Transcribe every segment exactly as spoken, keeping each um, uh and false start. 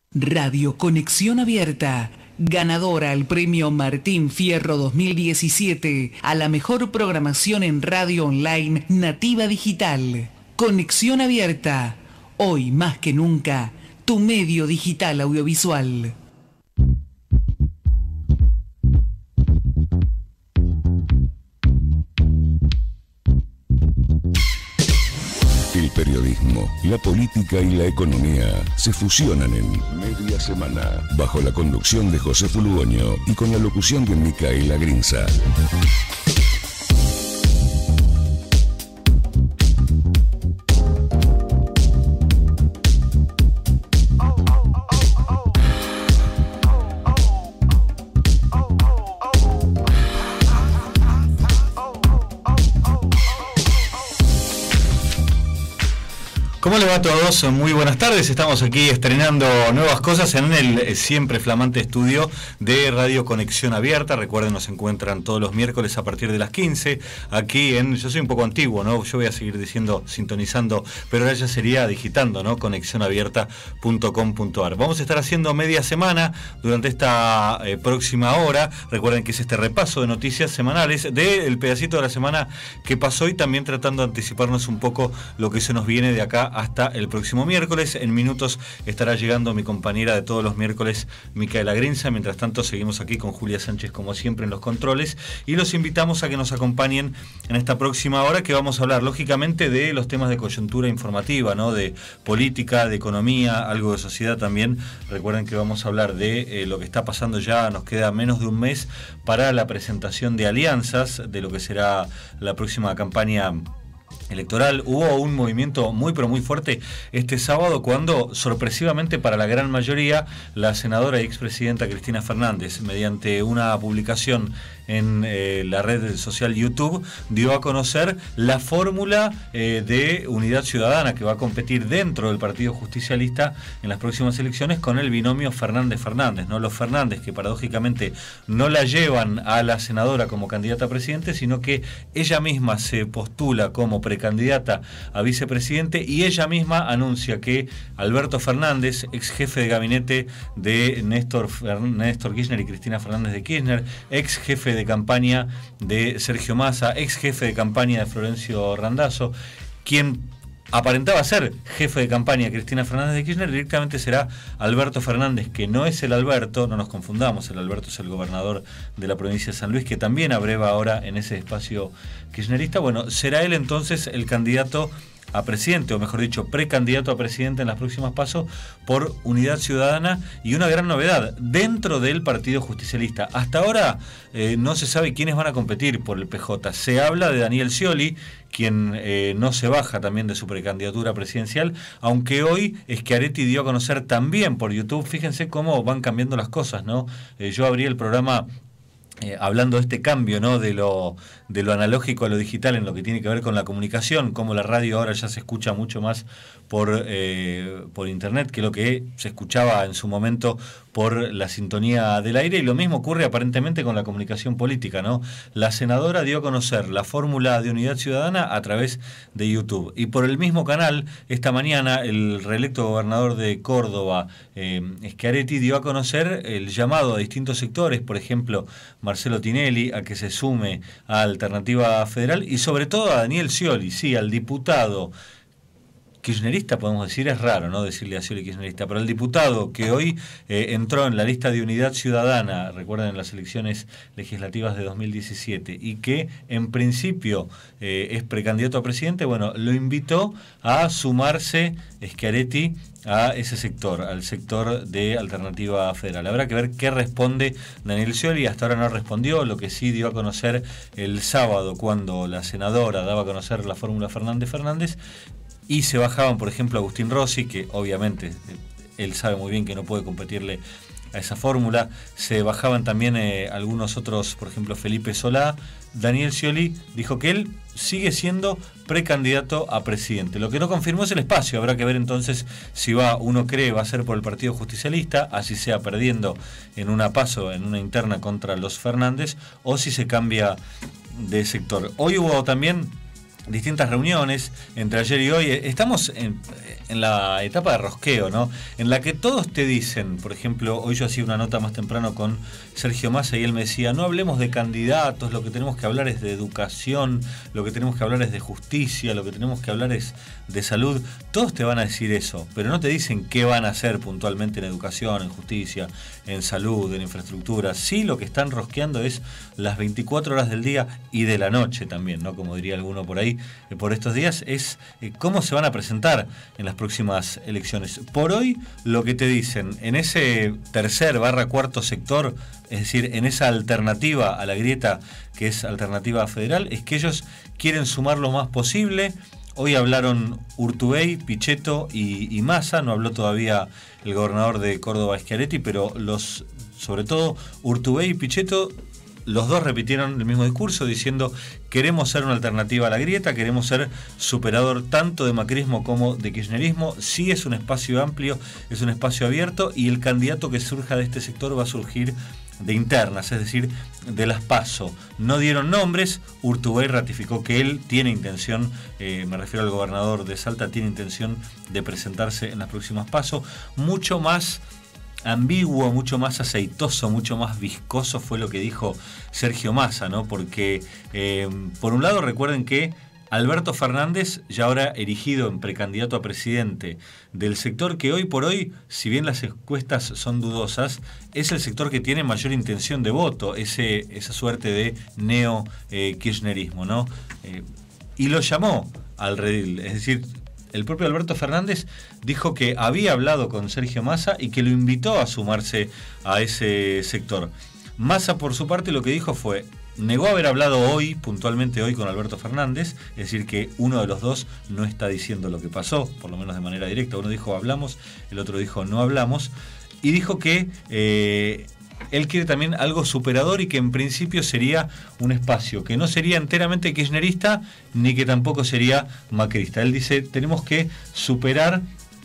Radio Conexión Abierta, ganadora al premio Martín Fierro dos mil diecisiete a la mejor programación en radio online nativa digital. Conexión Abierta, hoy más que nunca, tu medio digital audiovisual. El periodismo, la política y la economía se fusionan en Media Semana, bajo la conducción de José Fulugoño y con la locución de Micaela Grinza. ¿Cómo le va a todos? Muy buenas tardes. Estamos aquí estrenando nuevas cosas en el siempre flamante estudio de Radio Conexión Abierta. Recuerden, nos encuentran todos los miércoles a partir de las quince. Aquí en... Yo soy un poco antiguo, ¿no? Yo voy a seguir diciendo sintonizando, pero ahora ya sería digitando, ¿no? conexión abierta punto com punto a r. Vamos a estar haciendo media semana durante esta eh, próxima hora. Recuerden que es este repaso de noticias semanales del pedacito de la semana que pasó y también tratando de anticiparnos un poco lo que se nos viene de acá hasta el próximo miércoles. En minutos estará llegando mi compañera de todos los miércoles, Micaela Grinza. Mientras tanto, seguimos aquí con Julia Sánchez, como siempre, en los controles, y los invitamos a que nos acompañen en esta próxima hora, que vamos a hablar, lógicamente, de los temas de coyuntura informativa, ¿no? De política, de economía, algo de sociedad también. Recuerden que vamos a hablar de eh, lo que está pasando ya. Nos queda menos de un mes para la presentación de alianzas de lo que será la próxima campaña electoral. Hubo un movimiento muy pero muy fuerte este sábado cuando, sorpresivamente para la gran mayoría, la senadora y expresidenta Cristina Fernández, mediante una publicación en eh, la red social YouTube, dio a conocer la fórmula eh, de Unidad Ciudadana que va a competir dentro del Partido Justicialista en las próximas elecciones con el binomio Fernández-Fernández, ¿no? Los Fernández, que paradójicamente no la llevan a la senadora como candidata a presidente, sino que ella misma se postula como precandidata a vicepresidente, y ella misma anuncia que Alberto Fernández, ex jefe de gabinete de Néstor, Néstor Kirchner y Cristina Fernández de Kirchner, ex jefe de campaña de Sergio Massa, ex jefe de campaña de Florencio Randazzo, quien aparentaba ser jefe de campaña de Cristina Fernández de Kirchner, directamente será Alberto Fernández, que no es el Alberto, no nos confundamos, el Alberto es el gobernador de la provincia de San Luis, que también abreva ahora en ese espacio kirchnerista. Bueno, será él entonces el candidato a presidente, o mejor dicho, precandidato a presidente en las próximas pasos por Unidad Ciudadana, y una gran novedad dentro del Partido Justicialista. Hasta ahora eh, no se sabe quiénes van a competir por el P J. Se habla de Daniel Scioli, quien eh, no se baja también de su precandidatura presidencial, aunque hoy Schiaretti dio a conocer también por YouTube. Fíjense cómo van cambiando las cosas, ¿no? Eh, yo abrí el programa Eh, hablando de este cambio, ¿no? de lo de lo analógico a lo digital en lo que tiene que ver con la comunicación, como la radio ahora ya se escucha mucho más por, eh, por internet que lo que se escuchaba en su momento por la sintonía del aire, y lo mismo ocurre aparentemente con la comunicación política, ¿no? La senadora dio a conocer la fórmula de Unidad Ciudadana a través de YouTube, y por el mismo canal esta mañana el reelecto gobernador de Córdoba, eh, Schiaretti, dio a conocer el llamado a distintos sectores, por ejemplo Marcelo Tinelli, a que se sume a Alternativa Federal, y sobre todo a Daniel Scioli, sí, al diputado kirchnerista, podemos decir. Es raro, ¿no?, decirle a Scioli kirchnerista, pero el diputado que hoy eh, entró en la lista de Unidad Ciudadana, recuerden, en las elecciones legislativas de dos mil diecisiete, y que en principio eh, es precandidato a presidente, bueno, lo invitó a sumarse Schiaretti a ese sector, al sector de Alternativa Federal. Habrá que ver qué responde Daniel Scioli. Hasta ahora no respondió. Lo que sí dio a conocer el sábado, cuando la senadora daba a conocer la fórmula Fernández-Fernández, y se bajaban, por ejemplo, Agustín Rossi, que obviamente él sabe muy bien que no puede competirle a esa fórmula. Se bajaban también eh, algunos otros, por ejemplo, Felipe Solá. Daniel Scioli dijo que él sigue siendo precandidato a presidente. Lo que no confirmó es el espacio. Habrá que ver entonces si va, uno cree, va a ser por el Partido Justicialista, así sea perdiendo en una paso, en una interna contra los Fernández, o si se cambia de sector. Hoy hubo también distintas reuniones entre ayer y hoy. Estamos en, en la etapa de rosqueo, ¿no? En la que todos te dicen, por ejemplo, hoy yo hacía una nota más temprano con Sergio Massa y él me decía, no hablemos de candidatos, lo que tenemos que hablar es de educación, lo que tenemos que hablar es de justicia, lo que tenemos que hablar es de salud. Todos te van a decir eso, pero no te dicen qué van a hacer puntualmente en educación, en justicia, en salud, en infraestructura. Sí, lo que están rosqueando es las veinticuatro horas del día y de la noche también, ¿no? Como diría alguno por ahí, eh, por estos días, es eh, cómo se van a presentar en las próximas elecciones. Por hoy, lo que te dicen en ese tercer barra cuarto sector, es decir, en esa alternativa a la grieta que es alternativa federal, es que ellos quieren sumar lo más posible. Hoy hablaron Urtubey, Pichetto y, y Massa, no habló todavía el gobernador de Córdoba, Schiaretti, pero los, sobre todo Urtubey y Pichetto, los dos repitieron el mismo discurso diciendo queremos ser una alternativa a la grieta, queremos ser superador tanto de macrismo como de kirchnerismo. Sí, es un espacio amplio, es un espacio abierto y el candidato que surja de este sector va a surgir de internas, es decir, de las PASO. No dieron nombres. Urtubey ratificó que él tiene intención, eh, me refiero al gobernador de Salta, tiene intención de presentarse en las próximas PASO. Mucho más ambiguo, mucho más aceitoso, mucho más viscoso fue lo que dijo Sergio Massa, ¿no? Porque eh, por un lado recuerden que Alberto Fernández, ya ahora erigido en precandidato a presidente del sector que hoy por hoy, si bien las encuestas son dudosas, es el sector que tiene mayor intención de voto, ese, esa suerte de neo-kirchnerismo, eh, ¿no? Eh, y lo llamó al redil, es decir, el propio Alberto Fernández dijo que había hablado con Sergio Massa y que lo invitó a sumarse a ese sector. Massa, por su parte, lo que dijo fue, negó haber hablado hoy, puntualmente hoy, con Alberto Fernández, es decir, que uno de los dos no está diciendo lo que pasó, por lo menos de manera directa. Uno dijo hablamos, el otro dijo no hablamos, y dijo que eh, él quiere también algo superador y que en principio sería un espacio que no sería enteramente kirchnerista ni que tampoco sería macrista. Él dice, tenemos que superar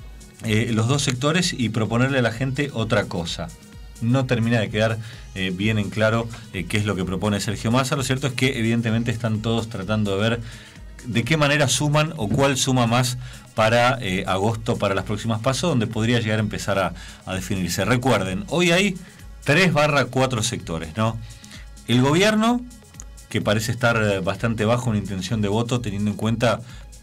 eh, los dos sectores y proponerle a la gente otra cosa. No termina de quedar eh, bien en claro eh, qué es lo que propone Sergio Massa. Lo cierto es que evidentemente están todos tratando de ver de qué manera suman o cuál suma más para eh, agosto, para las próximas PASO, donde podría llegar a empezar a, a definirse. Recuerden, hoy hay tres barra cuatro sectores, ¿no? El gobierno, que parece estar bastante bajo en intención de voto, teniendo en cuenta,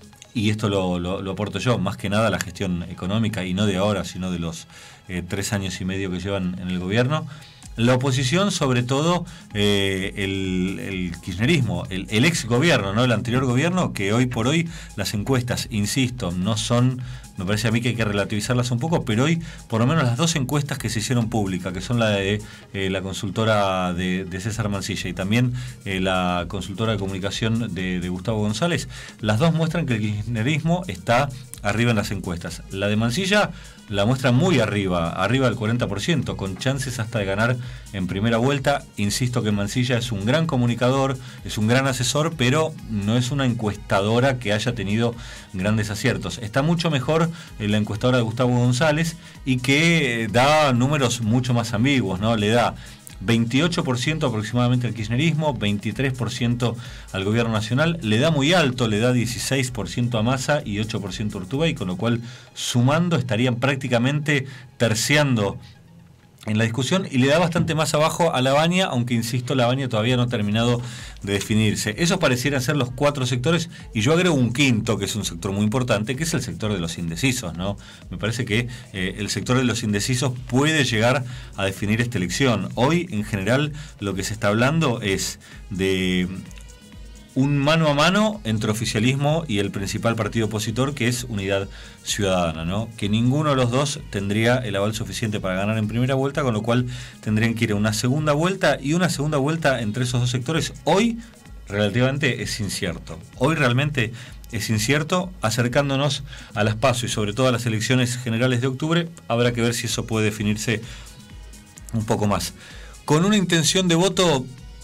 y esto lo, lo, lo aporto yo, más que nada la gestión económica, y no de ahora, sino de los eh, tres años y medio que llevan en el gobierno. La oposición, sobre todo eh, el, el kirchnerismo, el, el ex gobierno, ¿no? El anterior gobierno, que hoy por hoy las encuestas, insisto, no son, me parece a mí que hay que relativizarlas un poco, pero hoy por lo menos las dos encuestas que se hicieron públicas, que son la de eh, la consultora de, de César Mancilla y también eh, la consultora de comunicación de, de Gustavo González, las dos muestran que el kirchnerismo está arriba en las encuestas. La de Mancilla la muestra muy arriba, arriba del cuarenta por ciento, con chances hasta de ganar en primera vuelta. Insisto que Mancilla es un gran comunicador, es un gran asesor, pero no es una encuestadora que haya tenido grandes aciertos. Está mucho mejor la encuestadora de Gustavo González y que da números mucho más ambiguos, ¿no? Le da veintiocho por ciento aproximadamente al kirchnerismo, veintitrés por ciento al gobierno nacional, le da muy alto, le da dieciséis por ciento a Massa y ocho por ciento a Urtubey, con lo cual sumando estarían prácticamente terciando en la discusión, y le da bastante más abajo a Lavagna, aunque insisto, Lavagna todavía no ha terminado de definirse. Esos parecieran ser los cuatro sectores, y yo agrego un quinto, que es un sector muy importante, que es el sector de los indecisos, ¿no? Me parece que eh, el sector de los indecisos puede llegar a definir esta elección. Hoy, en general, lo que se está hablando es de un mano a mano entre oficialismo y el principal partido opositor, que es Unidad Ciudadana, ¿no? Que ninguno de los dos tendría el aval suficiente para ganar en primera vuelta, con lo cual tendrían que ir a una segunda vuelta, y una segunda vuelta entre esos dos sectores hoy relativamente es incierto. Hoy realmente es incierto. Acercándonos a las PASO y sobre todo a las elecciones generales de octubre, habrá que ver si eso puede definirse un poco más. Con una intención de voto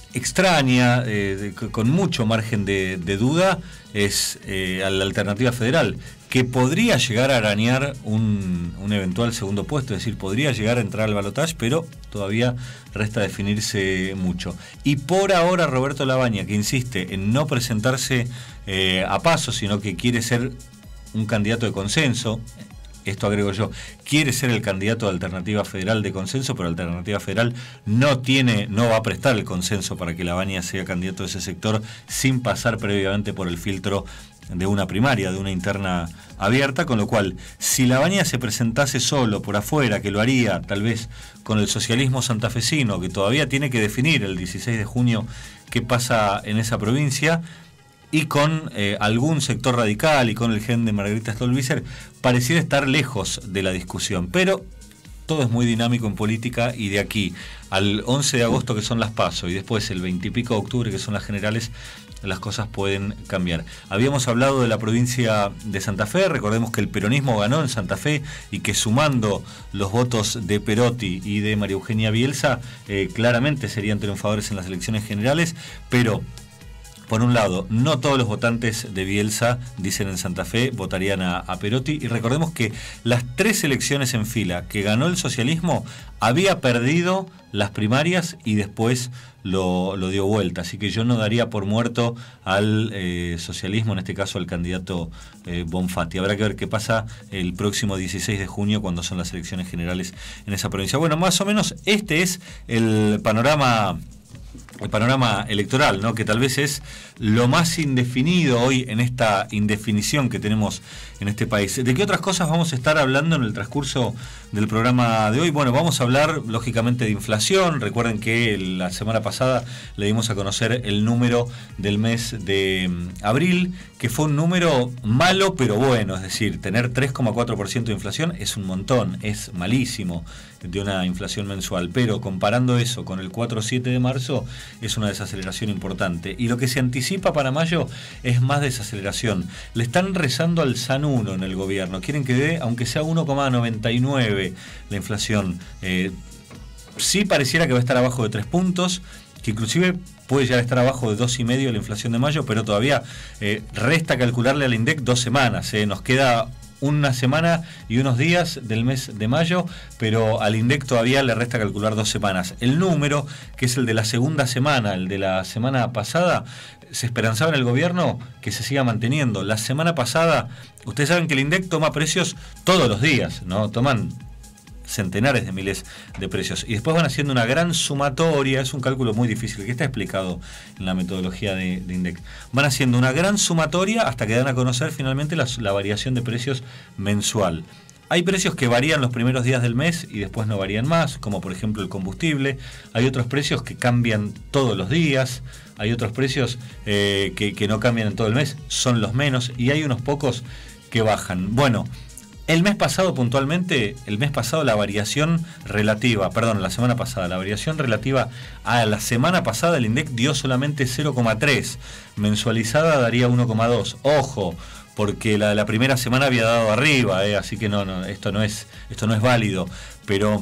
extraña, eh, de, con mucho margen de, de duda, es eh, a la Alternativa Federal, que podría llegar a arañar un, un eventual segundo puesto, es decir, podría llegar a entrar al balotaje, pero todavía resta definirse mucho. Y por ahora Roberto Labaña, que insiste en no presentarse eh, a paso, sino que quiere ser un candidato de consenso, esto agrego yo, quiere ser el candidato de Alternativa Federal de consenso, pero Alternativa Federal no tiene, no va a prestar el consenso para que Labaña sea candidato de ese sector sin pasar previamente por el filtro de una primaria, de una interna abierta, con lo cual, si Labaña se presentase solo por afuera, que lo haría tal vez con el socialismo santafesino, que todavía tiene que definir el dieciséis de junio qué pasa en esa provincia, y con eh, algún sector radical y con el gen de Margarita Stolbizer, pareciera estar lejos de la discusión. Pero todo es muy dinámico en política, y de aquí al once de agosto, que son las PASO, y después el veinte y pico de octubre, que son las generales, las cosas pueden cambiar. Habíamos hablado de la provincia de Santa Fe, recordemos que el peronismo ganó en Santa Fe y que sumando los votos de Perotti y de María Eugenia Bielsa, eh, claramente serían triunfadores en las elecciones generales, pero por un lado, no todos los votantes de Bielsa, dicen en Santa Fe, votarían a, a Perotti. Y recordemos que las tres elecciones en fila que ganó el socialismo, había perdido las primarias y después lo, lo dio vuelta. Así que yo no daría por muerto al eh, socialismo, en este caso al candidato eh, Bonfatti. Habrá que ver qué pasa el próximo dieciséis de junio, cuando son las elecciones generales en esa provincia. Bueno, más o menos este es el panorama... el panorama electoral, ¿no? Que tal vez es lo más indefinido hoy en esta indefinición que tenemos en este país. ¿De qué otras cosas vamos a estar hablando en el transcurso del programa de hoy? Bueno, vamos a hablar lógicamente de inflación. Recuerden que la semana pasada le dimos a conocer el número del mes de abril, que fue un número malo pero bueno, es decir, tener tres coma cuatro por ciento de inflación es un montón, es malísimo de una inflación mensual, pero comparando eso con el cuatro coma siete de marzo es una desaceleración importante, y lo que se anticipa para mayo es más desaceleración. Le están rezando al San uno en el gobierno, quieren que dé aunque sea uno coma noventa y nueve la inflación. Eh, sí pareciera que va a estar abajo de tres puntos, que inclusive puede llegar a estar abajo de dos y medio la inflación de mayo, pero todavía eh, resta calcularle al INDEC dos semanas, eh, nos queda una semana y unos días del mes de mayo, pero al INDEC todavía le resta calcular dos semanas. El número, que es el de la segunda semana, el de la semana pasada, se esperanzaba en el gobierno que se siga manteniendo. La semana pasada, ustedes saben que el INDEC toma precios todos los días, ¿no? Toman centenares de miles de precios y después van haciendo una gran sumatoria. Es un cálculo muy difícil que está explicado en la metodología de, de INDEC. Van haciendo una gran sumatoria hasta que dan a conocer finalmente la, la variación de precios mensual. Hay precios que varían los primeros días del mes y después no varían más, como por ejemplo el combustible. Hay otros precios que cambian todos los días. Hay otros precios eh, que, que no cambian en todo el mes, son los menos, y hay unos pocos que bajan. Bueno, el mes pasado puntualmente, el mes pasado la variación relativa, perdón, la semana pasada, la variación relativa a la semana pasada, el INDEC dio solamente cero coma tres, mensualizada daría uno coma dos. Ojo, porque la, la primera semana había dado arriba, eh, así que no, no, esto no es, esto no es válido, pero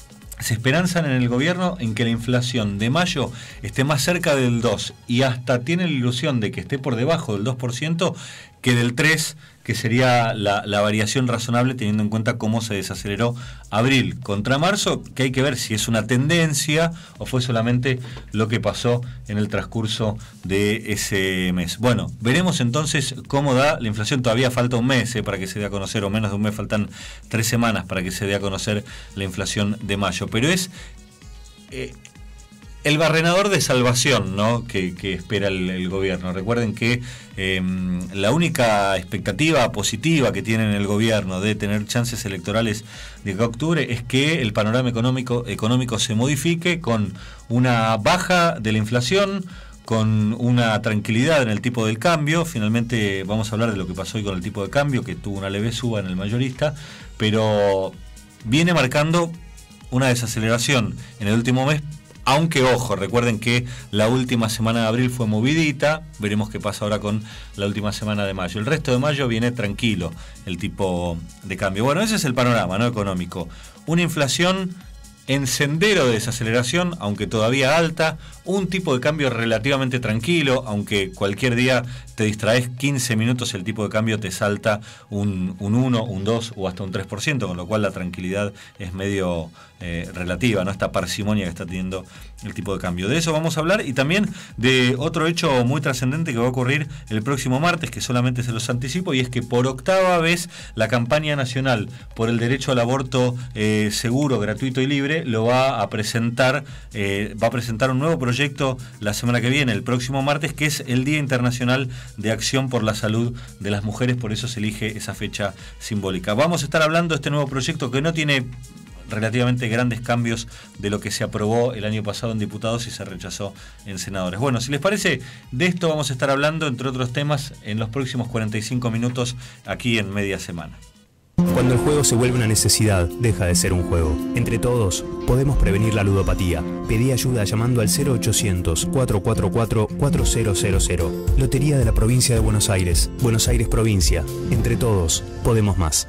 se esperanzan en el gobierno en que la inflación de mayo esté más cerca del dos, y hasta tiene la ilusión de que esté por debajo del dos por ciento que del tres por ciento, que sería la, la variación razonable teniendo en cuenta cómo se desaceleró abril contra marzo, que hay que ver si es una tendencia o fue solamente lo que pasó en el transcurso de ese mes. Bueno, veremos entonces cómo da la inflación. Todavía falta un mes eh, para que se dé a conocer, o menos de un mes, faltan tres semanas para que se dé a conocer la inflación de mayo. Pero es Eh, el barrenador de salvación, ¿no?, que, que espera el, el gobierno. Recuerden que eh, la única expectativa positiva que tiene el gobierno de tener chances electorales de acá a octubre es que el panorama económico, económico se modifique con una baja de la inflación, con una tranquilidad en el tipo del cambio. Finalmente vamos a hablar de lo que pasó hoy con el tipo de cambio, que tuvo una leve suba en el mayorista, pero viene marcando una desaceleración en el último mes. Aunque, ojo, recuerden que la última semana de abril fue movidita, veremos qué pasa ahora con la última semana de mayo. El resto de mayo viene tranquilo el tipo de cambio. Bueno, ese es el panorama, ¿no?, económico. Una inflación en sendero de desaceleración, aunque todavía alta, un tipo de cambio relativamente tranquilo, aunque cualquier día te distraes quince minutos, el tipo de cambio te salta un, un uno, un dos o hasta un tres por ciento, con lo cual la tranquilidad es medio eh, relativa, ¿no? Esta parsimonia que está teniendo el tipo de cambio. De eso vamos a hablar, y también de otro hecho muy trascendente que va a ocurrir el próximo martes, que solamente se los anticipo, y es que por octava vez la campaña nacional por el derecho al aborto eh, seguro, gratuito y libre lo va a presentar, eh, va a presentar un nuevo proyecto la semana que viene, el próximo martes, que es el Día Internacional de Acción por la Salud de las Mujeres, por eso se elige esa fecha simbólica. Vamos a estar hablando de este nuevo proyecto que no tiene relativamente grandes cambios de lo que se aprobó el año pasado en diputados y se rechazó en senadores. Bueno, si les parece, de esto vamos a estar hablando, entre otros temas, en los próximos cuarenta y cinco minutos aquí en Media Semana. Cuando el juego se vuelve una necesidad, deja de ser un juego. Entre todos, podemos prevenir la ludopatía. Pedí ayuda llamando al cero ochocientos, cuatrocientos cuarenta y cuatro, cuatro cero cero cero. Lotería de la Provincia de Buenos Aires. Buenos Aires Provincia. Entre todos, podemos más.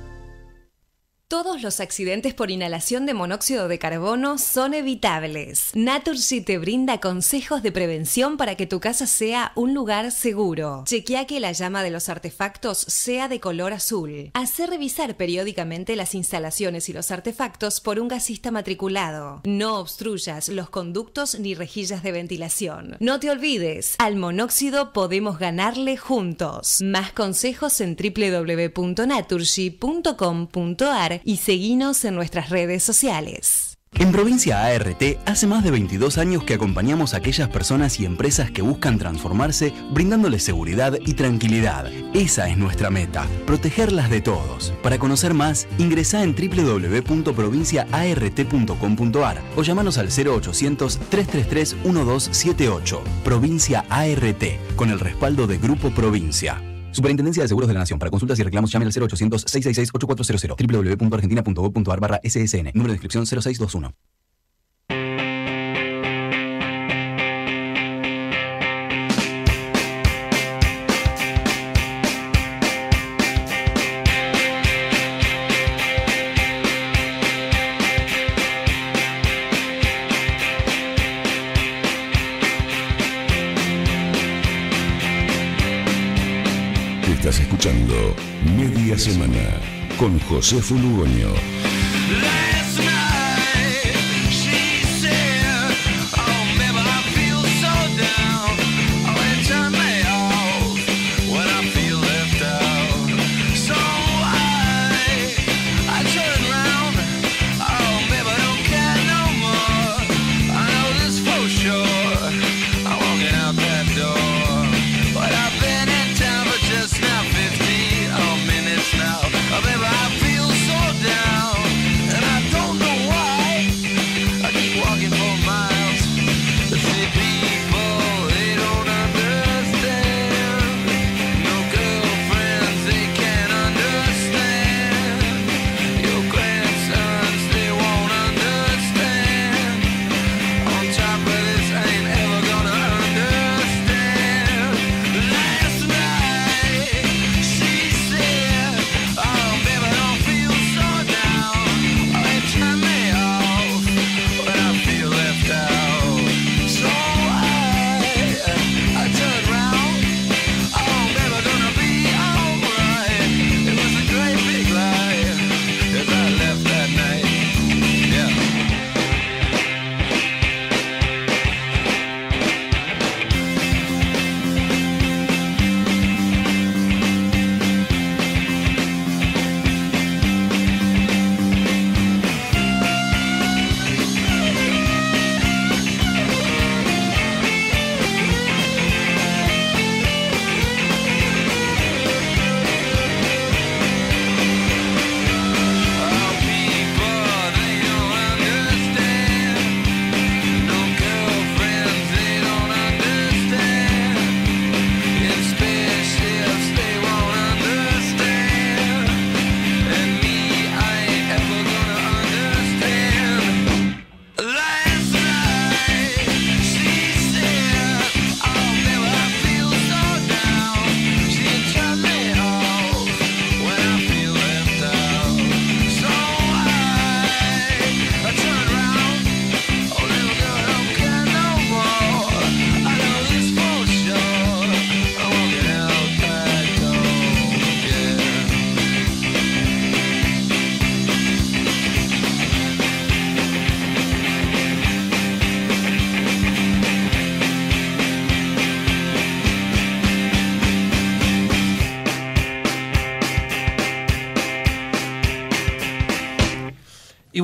Todos los accidentes por inhalación de monóxido de carbono son evitables. Naturgy te brinda consejos de prevención para que tu casa sea un lugar seguro. Chequea que la llama de los artefactos sea de color azul. Hacé revisar periódicamente las instalaciones y los artefactos por un gasista matriculado. No obstruyas los conductos ni rejillas de ventilación. No te olvides, al monóxido podemos ganarle juntos. Más consejos en doble u doble u doble u punto naturgy punto com punto a r y seguinos en nuestras redes sociales. En Provincia A R T hace más de veintidós años que acompañamos a aquellas personas y empresas que buscan transformarse, brindándoles seguridad y tranquilidad. Esa es nuestra meta, protegerlas de todos. Para conocer más, ingresá en doble u doble u doble u punto provincia a r t punto com punto a r o llamanos al cero ochocientos, tres tres tres, uno dos siete ocho. Provincia A R T, con el respaldo de Grupo Provincia. Superintendencia de Seguros de la Nación. Para consultas y reclamos llame al cero ochocientos, seiscientos sesenta y seis, ochenta y cuatro cero cero. doble u doble u doble u punto argentina punto gob punto a r barra S S N. Número de inscripción cero seis dos uno. Estás escuchando Media Semana con Josefo Lugoño. And I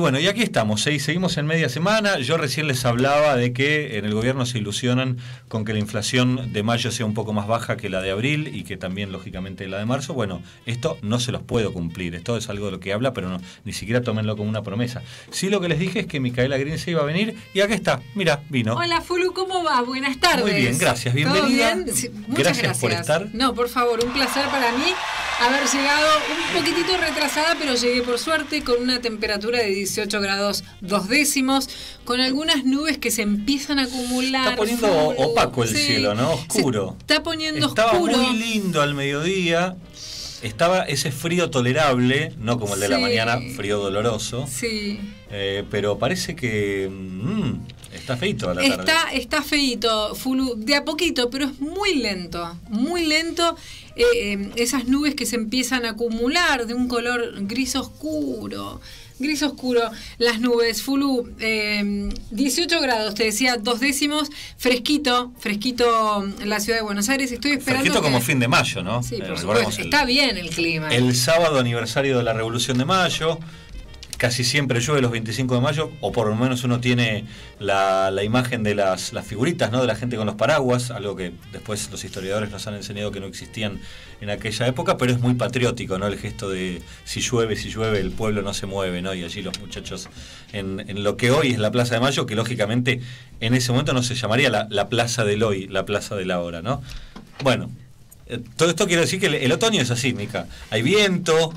bueno, y aquí estamos, ¿eh? Seguimos en media semana. Yo recién les hablaba de que en el gobierno se ilusionan con que la inflación de mayo sea un poco más baja que la de abril y que también, lógicamente, la de marzo. Bueno, esto no se los puedo cumplir. Esto es algo de lo que habla, pero no, ni siquiera tómenlo como una promesa. Sí, lo que les dije es que Micaela Grinze iba a venir y acá está. Mira, vino. Hola, Fulu, ¿cómo va? Buenas tardes. Muy bien, gracias. Bienvenida. ¿Todo bien? Sí, muchas gracias, gracias por estar. No, por favor, un placer para mí haber llegado un poquitito retrasada, pero llegué por suerte con una temperatura de dieciocho grados dos décimos, con algunas nubes que se empiezan a acumular. Está poniendo Fulu. opaco el Sí, cielo, ¿no? Oscuro. Se está poniendo Estaba oscuro. muy lindo al mediodía. Estaba ese frío tolerable, no como el de Sí. la mañana, frío doloroso. Sí. Eh, pero parece que mmm, está feito a la tarde. Está, está feíto, Fulu, de a poquito, pero es muy lento, muy lento. Eh, eh, esas nubes que se empiezan a acumular de un color gris oscuro. Gris oscuro, las nubes, Fulu, eh, dieciocho grados, te decía, dos décimos, fresquito, fresquito en la ciudad de Buenos Aires. Estoy esperando. Fresquito que... como fin de mayo, ¿no? Sí, Eh, por recordemos supuesto. el- Está bien el clima. El sábado aniversario de la Revolución de Mayo, casi siempre llueve los veinticinco de mayo, o por lo menos uno tiene la, la imagen de las, las figuritas, ¿no? De la gente con los paraguas, algo que después los historiadores nos han enseñado que no existían en aquella época, pero es muy patriótico, ¿no? El gesto de si llueve, si llueve, el pueblo no se mueve, ¿no? Y allí los muchachos en, en lo que hoy es la Plaza de Mayo, que lógicamente en ese momento no se llamaría la, la Plaza del Hoy, la Plaza del Ahora, ¿no? Bueno, eh, todo esto quiero decir que el, el otoño es así, Mica. Hay viento,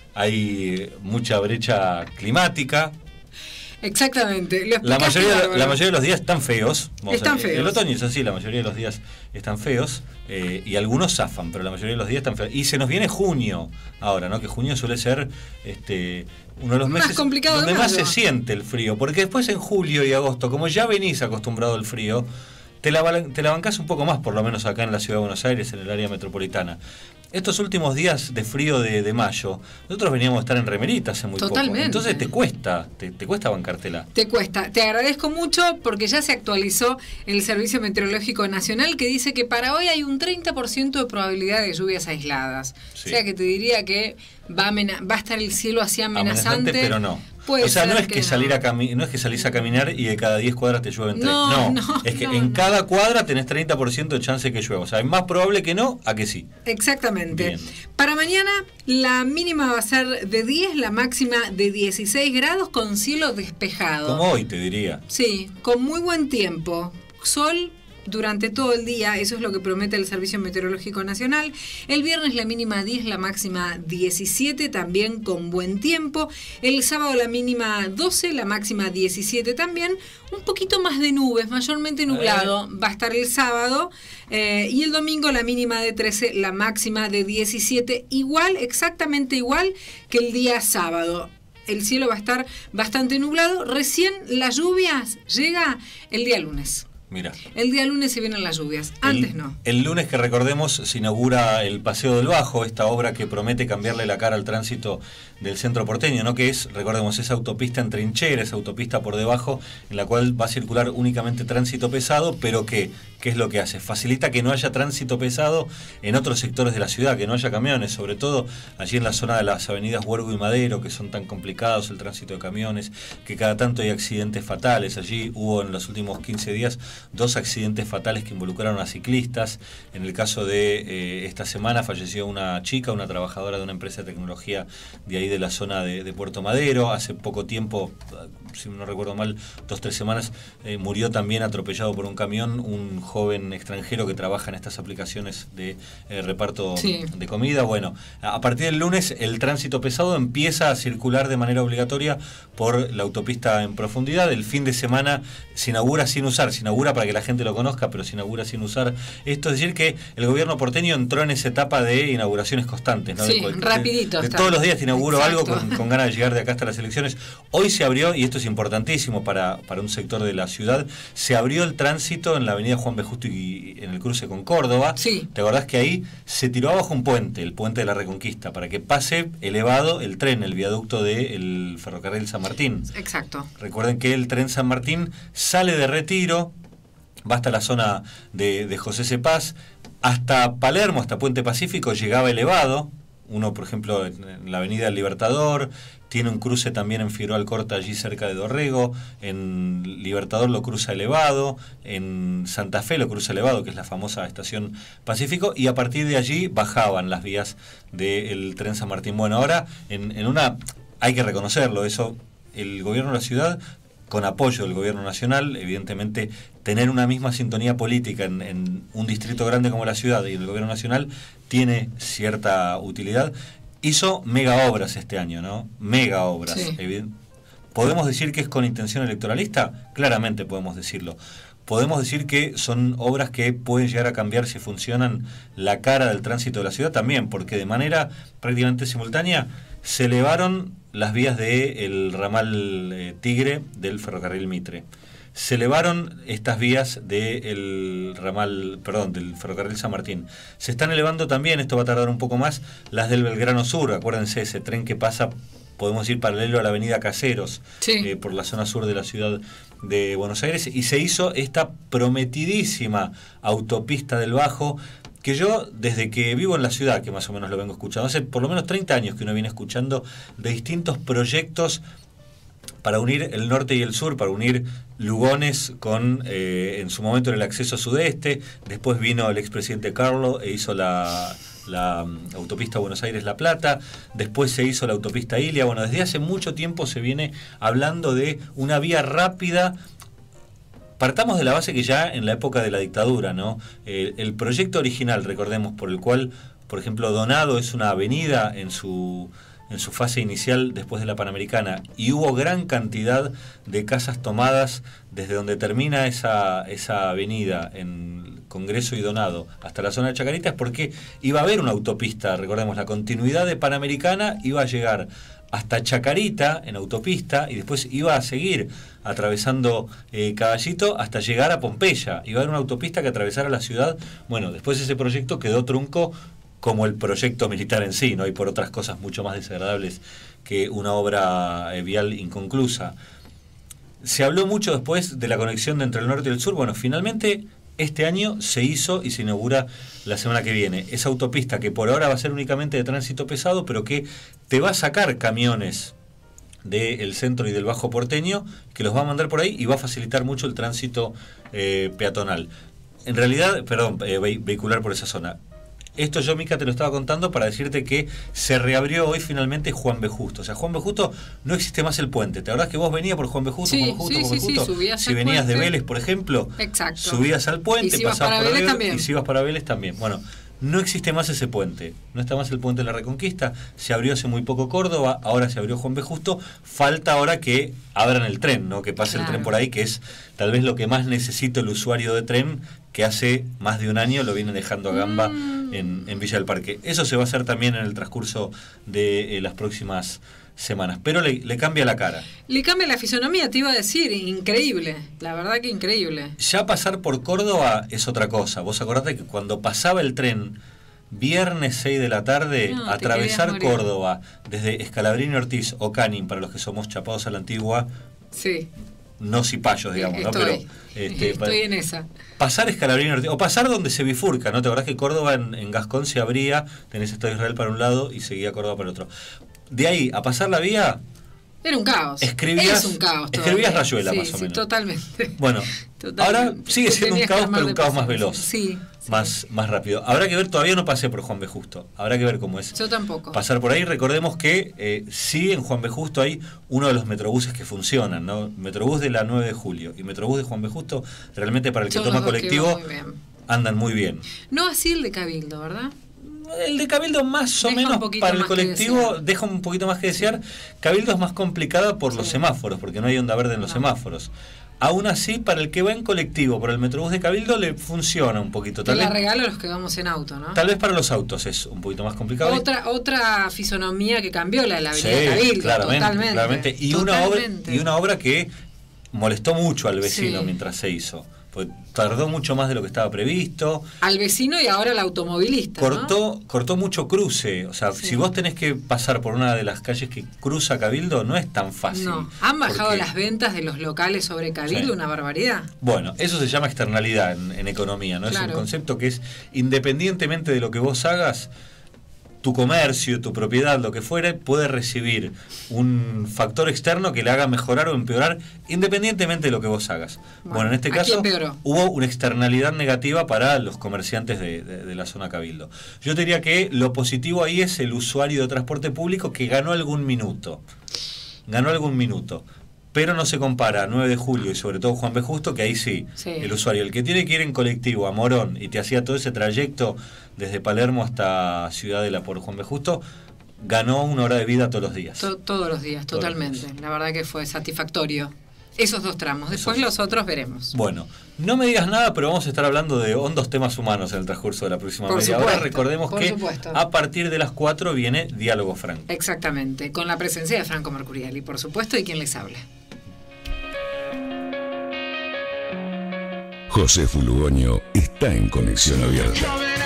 hay mucha brecha climática. Exactamente. Lo La explicaste mayoría, bárbaro. la mayoría de los días están feos. Vamos Están a ver, feos. El otoño es así, la mayoría de los días están feos eh, y algunos zafan, pero la mayoría de los días están feos. Y se nos viene junio ahora, ¿no? Que junio suele ser este uno de los Más meses complicado donde de más se mayo. siente el frío, porque después en julio y agosto, como ya venís acostumbrado al frío, te la, bala- te la bancás un poco más, por lo menos acá en la ciudad de Buenos Aires, en el área metropolitana. Estos últimos días de frío de, de mayo, nosotros veníamos a estar en remeritas hace muy Totalmente. poco. Entonces te cuesta, te, te cuesta bancártela. Te cuesta. Te agradezco mucho porque ya se actualizó el Servicio Meteorológico Nacional que dice que para hoy hay un treinta por ciento de probabilidad de lluvias aisladas. Sí. O sea que te diría que va a, amena- va a estar el cielo así amenazante. Amenazante, pero no. Puede o sea, no ser es que, no. salir a cami- no es que salís a caminar y de cada diez cuadras te llueven tres. No, No, no, es que no, en no. cada cuadra tenés treinta por ciento de chance de que llueva. O sea, es más probable que no a que sí. Exactamente. Bien. Para mañana la mínima va a ser de diez, la máxima de dieciséis grados con cielo despejado. Como hoy te diría. Sí, con muy buen tiempo. Sol durante todo el día, eso es lo que promete el Servicio Meteorológico Nacional. El viernes la mínima diez, la máxima diecisiete, también con buen tiempo. El sábado la mínima doce, la máxima diecisiete también. Un poquito más de nubes, mayormente nublado. Va a estar el sábado. Eh, y el domingo la mínima de trece, la máxima de diecisiete. Igual, exactamente igual que el día sábado. El cielo va a estar bastante nublado. Recién las lluvias llega el día lunes. Mira. El día lunes se vienen las lluvias, antes el, no. El lunes, que recordemos, se inaugura el Paseo del Bajo, esta obra que promete cambiarle la cara al tránsito del centro porteño, ¿no? Que es, recordemos, esa autopista en trinchera, esa autopista por debajo, en la cual va a circular únicamente tránsito pesado, pero que, ¿qué es lo que hace? Facilita que no haya tránsito pesado en otros sectores de la ciudad, que no haya camiones, sobre todo allí en la zona de las avenidas Huergo y Madero, que son tan complicados el tránsito de camiones, que cada tanto hay accidentes fatales. Allí hubo en los últimos quince días dos accidentes fatales que involucraron a ciclistas. En el caso de eh, esta semana falleció una chica, una trabajadora de una empresa de tecnología de ahí de la zona de, de Puerto Madero. Hace poco tiempo, si no recuerdo mal, dos, tres semanas, eh, murió también atropellado por un camión un joven extranjero que trabaja en estas aplicaciones de eh, reparto Sí. de comida. Bueno, a partir del lunes el tránsito pesado empieza a circular de manera obligatoria por la autopista en profundidad. El fin de semana se inaugura sin usar, se inaugura para que la gente lo conozca, pero se inaugura sin usar. Esto es decir que el gobierno porteño entró en esa etapa de inauguraciones constantes, ¿no? Sí, de, de- rapidito de está. todos los días te inauguro Exacto. algo con, con ganas de llegar de acá hasta las elecciones. Hoy se abrió, y esto es importantísimo para, para un sector de la ciudad, se abrió el tránsito en la avenida Juan B. Justo y en el cruce con Córdoba. Sí. ¿Te acordás que ahí se tiró abajo un puente, el puente de la Reconquista, para que pase elevado el tren, el viaducto del ferrocarril San Martín? Exacto. Recuerden que el tren San Martín sale de Retiro, va hasta la zona de, de José Cepaz, hasta Palermo, hasta Puente Pacífico, llegaba elevado. Uno, por ejemplo, en la avenida del Libertador, tiene un cruce también en Figueroa Alcorta, allí cerca de Dorrego, en Libertador lo cruza elevado, en Santa Fe lo cruza elevado, que es la famosa estación Pacífico, y a partir de allí bajaban las vías del tren San Martín. Bueno, ahora en, en una, hay que reconocerlo, eso, el gobierno de la ciudad, con apoyo del gobierno nacional, evidentemente tener una misma sintonía política en, en un distrito grande como la ciudad y el gobierno nacional tiene cierta utilidad. Hizo mega obras este año, ¿no? Mega obras. Sí. ¿Podemos decir que es con intención electoralista? Claramente podemos decirlo. Podemos decir que son obras que pueden llegar a cambiar, si funcionan, la cara del tránsito de la ciudad también, porque de manera prácticamente simultánea se elevaron las vías del ramal eh, Tigre del ferrocarril Mitre. Se elevaron estas vías del ramal, perdón, del ferrocarril San Martín. Se están elevando también, esto va a tardar un poco más, las del Belgrano Sur. Acuérdense, ese tren que pasa, podemos ir paralelo a la avenida Caseros, sí. eh, por la zona sur de la ciudad de Buenos Aires. Y se hizo esta prometidísima autopista del Bajo, que yo, desde que vivo en la ciudad, que más o menos lo vengo escuchando, hace por lo menos treinta años que uno viene escuchando de distintos proyectos para unir el norte y el sur, para unir Lugones con, eh, en su momento, el acceso sudeste. Después vino el expresidente Carlo e hizo la, la um, autopista Buenos Aires-La Plata. Después se hizo la autopista Ilia. Bueno, desde hace mucho tiempo se viene hablando de una vía rápida. Partamos de la base que ya en la época de la dictadura, ¿no? Eh, el proyecto original, recordemos, por el cual, por ejemplo, Donado es una avenida en su... en su fase inicial después de la Panamericana, y hubo gran cantidad de casas tomadas desde donde termina esa, esa avenida en Congreso y Donado hasta la zona de Chacarita, es porque iba a haber una autopista. Recordemos, la continuidad de Panamericana iba a llegar hasta Chacarita en autopista y después iba a seguir atravesando eh, Caballito hasta llegar a Pompeya. Iba a haber una autopista que atravesara la ciudad. Bueno, después ese proyecto quedó trunco, como el proyecto militar en sí, ¿no? Y por otras cosas mucho más desagradables que una obra eh, vial inconclusa. Se habló mucho después de la conexión de entre el norte y el sur. Bueno, finalmente este año se hizo y se inaugura la semana que viene. Esa autopista que por ahora va a ser únicamente de tránsito pesado, pero que te va a sacar camiones del centro y del Bajo porteño, que los va a mandar por ahí y va a facilitar mucho el tránsito eh, peatonal. En realidad, perdón, eh, vehicular por esa zona. Esto yo, Mica, te lo estaba contando para decirte que se reabrió hoy finalmente Juan B. Justo. O sea, Juan B. Justo no existe más el puente. ¿Te acordás que vos venías por Juan B. Justo, sí, Juan B. Justo, sí, Juan B. sí, Justo? Sí, si venías puente. de Vélez, por ejemplo, exacto, subías al puente, y pasabas para por Vélez Vélez también. y si ibas para Vélez también. Bueno, no existe más ese puente. No está más el puente de la Reconquista. Se abrió hace muy poco Córdoba, ahora se abrió Juan B. Justo. Falta ahora que abran el tren, ¿no? Que pase claro. el tren por ahí, que es tal vez lo que más necesita el usuario de tren, que hace más de un año lo viene dejando a gamba mm. en, en Villa del Parque. Eso se va a hacer también en el transcurso de eh, las próximas semanas, pero le, le cambia la cara. Le cambia la fisonomía, te iba a decir, increíble, la verdad que increíble. Ya pasar por Córdoba es otra cosa. Vos acordate que cuando pasaba el tren viernes seis de la tarde, no, atravesar Córdoba desde Escalabrini Ortiz o Canin, para los que somos chapados a la antigua, sí. no cipayos, digamos, estoy, ¿no? Pero este, estoy en esa. Pasar Escalabrini Ortiz, o pasar donde se bifurca, ¿no? Te acordás que Córdoba en, en Gascón se abría, tenés Estado de Israel para un lado y seguía Córdoba para el otro. De ahí a pasar la vía, era un caos. Escribías, es un caos escribías Rayuela, sí, más o sí, menos. Totalmente. Bueno, totalmente. Ahora sigue siendo un caos, pero un caos más veloz. Sí. Más, sí. más rápido. Habrá que ver, todavía no pasé por Juan B. Justo. Habrá que ver cómo es. Yo tampoco. Pasar por ahí. Recordemos que eh, sí, en Juan B. Justo hay uno de los metrobuses que funcionan, ¿no? Metrobús de la nueve de julio y Metrobús de Juan B. Justo, realmente para el que Son toma colectivo, muy andan muy bien. No así el de Cabildo, ¿verdad? El de Cabildo más o deja menos para el colectivo deja un poquito más que desear. Cabildo es más complicada por sí. los semáforos, porque no hay onda verde en los no. semáforos. Aún así, para el que va en colectivo por el Metrobús de Cabildo le funciona un poquito. Te la regalo a los que vamos en auto, ¿no? Tal vez para los autos es un poquito más complicado. Otra otra fisonomía que cambió la de la avenida sí, Cabildo, claramente, totalmente. Claramente. Y, totalmente. Una obra, y una obra que molestó mucho al vecino sí. mientras se hizo. Pues tardó mucho más de lo que estaba previsto. Al vecino y ahora al automovilista. Cortó, ¿no? cortó mucho cruce. O sea, sí. si vos tenés que pasar por una de las calles que cruza Cabildo, no es tan fácil. No, han bajado porque... las ventas de los locales sobre Cabildo, sí. una barbaridad. Bueno, eso se llama externalidad en, en economía, ¿no? Claro. Es un concepto que es, independientemente de lo que vos hagas, tu comercio, tu propiedad, lo que fuere, puede recibir un factor externo que le haga mejorar o empeorar, independientemente de lo que vos hagas. Bueno, bueno en este caso hubo una externalidad negativa para los comerciantes de, de, de la zona Cabildo. Yo te diría que lo positivo ahí es el usuario de transporte público que ganó algún minuto. Ganó algún minuto. Pero no se compara a nueve de julio y sobre todo Juan B. Justo, que ahí sí, sí, el usuario, el que tiene que ir en colectivo a Morón y te hacía todo ese trayecto desde Palermo hasta Ciudadela por Juan B. Justo, ganó una hora de vida todos los días. To- todos los días, todos totalmente. Los días. La verdad que fue satisfactorio. Esos dos tramos. Después Esos... los otros veremos. Bueno, no me digas nada, pero vamos a estar hablando de hondos temas humanos en el transcurso de la próxima por media supuesto, hora. Recordemos que supuesto. a partir de las cuatro viene Diálogo Franco. Exactamente, con la presencia de Franco Mercuriali, por supuesto, y quien les habla. Josefo Lugoño está en Conexión Abierta.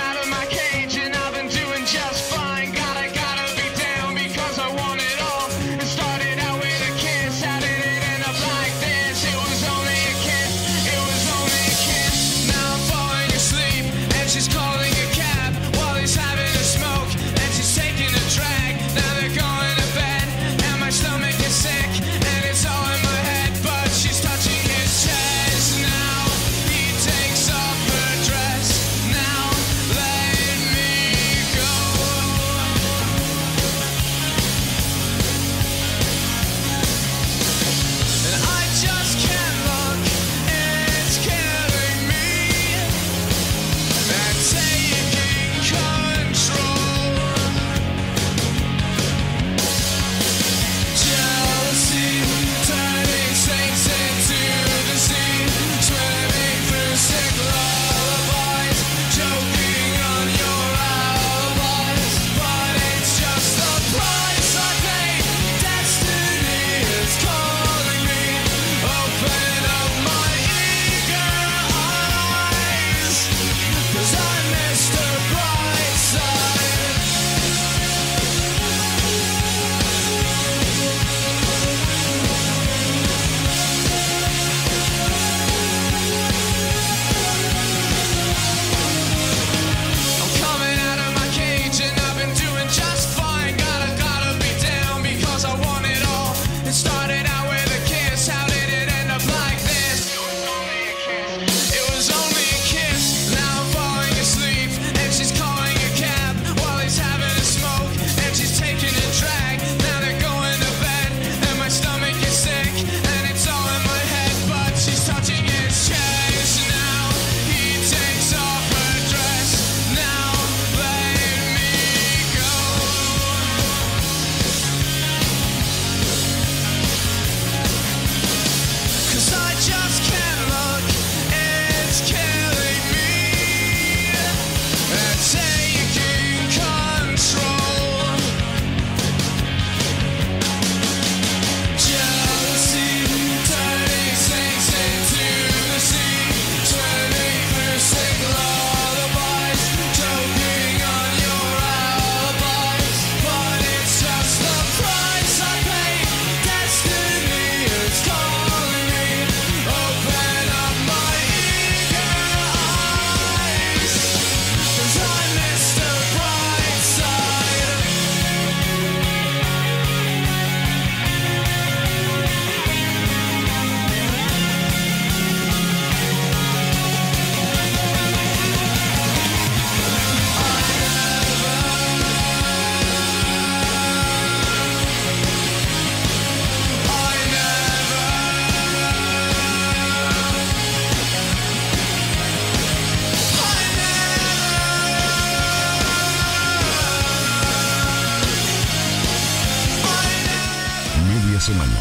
Semana.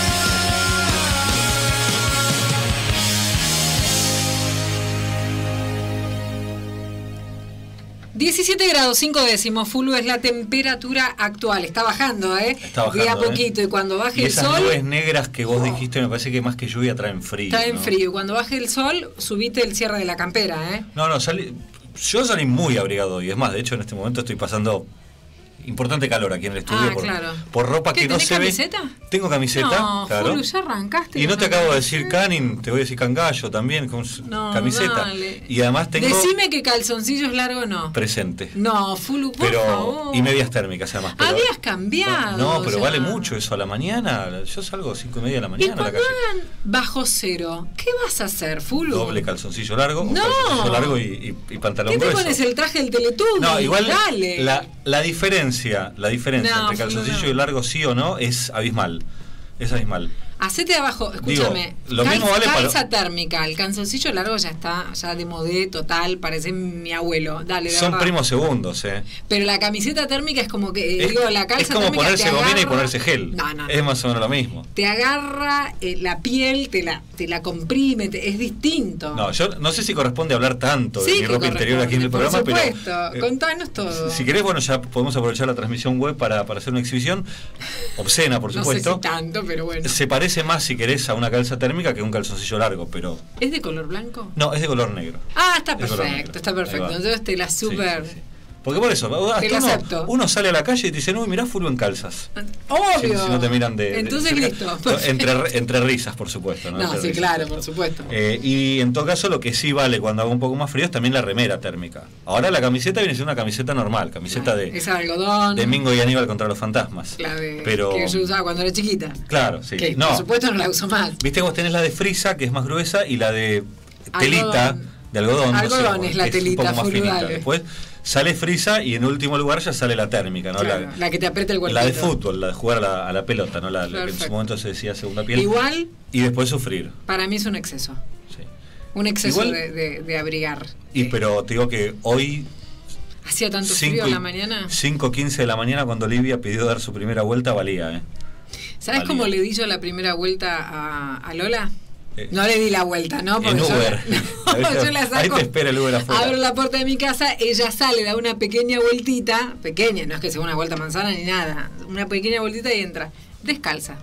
diecisiete grados cinco décimos, Fulu, es la temperatura actual. Está bajando, ¿eh? Está bajando, de a poquito, ¿eh? Y cuando baje y el esas sol... nubes negras que vos dijiste, me parece que más que lluvia traen frío. Traen ¿no? frío. Cuando baje el sol, subite el cierre de la campera, ¿eh? No, no, salí, yo salí muy abrigado. Y es más, de hecho, en este momento estoy pasando importante calor aquí en el estudio. Ah, por, claro. por ropa que no se camiseta? ve. Tengo camiseta. No, claro. Fulu, ya arrancaste. Y no te acabo de decir canin, te voy a decir cangallo también, con no, camiseta. Dale. Y además tengo... Decime que calzoncillos largos no. Presente. No, Fulu, por pero, favor. Y medias térmicas además. Pero, habías cambiado. No, pero o sea, vale mucho eso a la mañana. Yo salgo cinco y media de la mañana y a la cuando calle. hagan bajo cero, ¿qué vas a hacer, Fulu? Doble calzoncillo largo, no. calzoncillo largo y, y, y pantalón ¿Qué te grueso. pones el traje del Teletubbies? No, igual dale. La, la diferencia, la diferencia no, entre calzoncillo no. y largo sí o no es abismal. Es abismal. Hacete abajo, escúchame. Digo, lo Cal, mismo vale calza para... térmica, el calzoncillo largo ya está, ya de modé total, parece mi abuelo. Dale, de Son verdad. primos segundos, eh. Pero la camiseta térmica es como que, Es, digo, la calza es como térmica ponerse te gomina agarra, y ponerse gel. No, no, es no. más o menos lo mismo. Te agarra eh, la piel, te la, te la comprime, te, es distinto. No, yo no sé si corresponde hablar tanto sí de mi ropa interior aquí en el programa, por supuesto, pero... Eh, contanos todo. Si querés, bueno, ya podemos aprovechar la transmisión web para, para hacer una exhibición obscena, por supuesto. No sé si tanto, pero bueno. Se parece más, si querés, a una calza térmica que un calzoncillo largo, pero... ¿Es de color blanco? No, es de color negro. Ah, está Es de color perfecto, negro. está perfecto. Entonces te la super... Sí, sí, sí. Porque por eso, hasta Te lo uno, acepto. uno sale a la calle y te dice, no, mirá Fulu en calzas. Obvio. Si, si no te miran de... de Entonces cerca. listo. Entre, entre risas, por supuesto. No, No, entre sí, risas. claro, por supuesto. Eh, y en todo caso, lo que sí vale cuando haga un poco más frío es también la remera térmica. Ahora la camiseta viene siendo una camiseta normal, camiseta de... Es algodón. De Mingo y Aníbal contra los fantasmas. La de, pero, que yo usaba cuando era chiquita. Claro, sí. Que no, por supuesto no la uso más. Viste, vos tenés la de frisa, que es más gruesa, y la de telita, Algodón. de algodón. Algodón no sé, es la que telita, un poco más Fulu, finita. dale. Después sale frisa y en último lugar ya sale la térmica, ¿no? Claro, la, la que te aprieta el cuerpito. la de fútbol, la de jugar a la, a la pelota, ¿no? La, la que en su momento se decía segunda piel. Igual. Y después sufrir. Para mí es un exceso. Sí. Un exceso Igual, de, de, de abrigar. Y pero te digo que hoy... ¿Hacía tanto frío a la mañana? cinco quince de la mañana cuando Olivia pidió dar su primera vuelta, valía, ¿eh? ¿Sabes valía. cómo le di yo la primera vuelta a, a Lola? Eh, no le di la vuelta, ¿no? Porque en yo, Uber. no, yo la saco, ahí te espera el Uber afuera. abro la puerta de mi casa, ella sale, da una pequeña vueltita, pequeña, no es que sea una vuelta manzana ni nada, una pequeña vueltita y entra, descalza.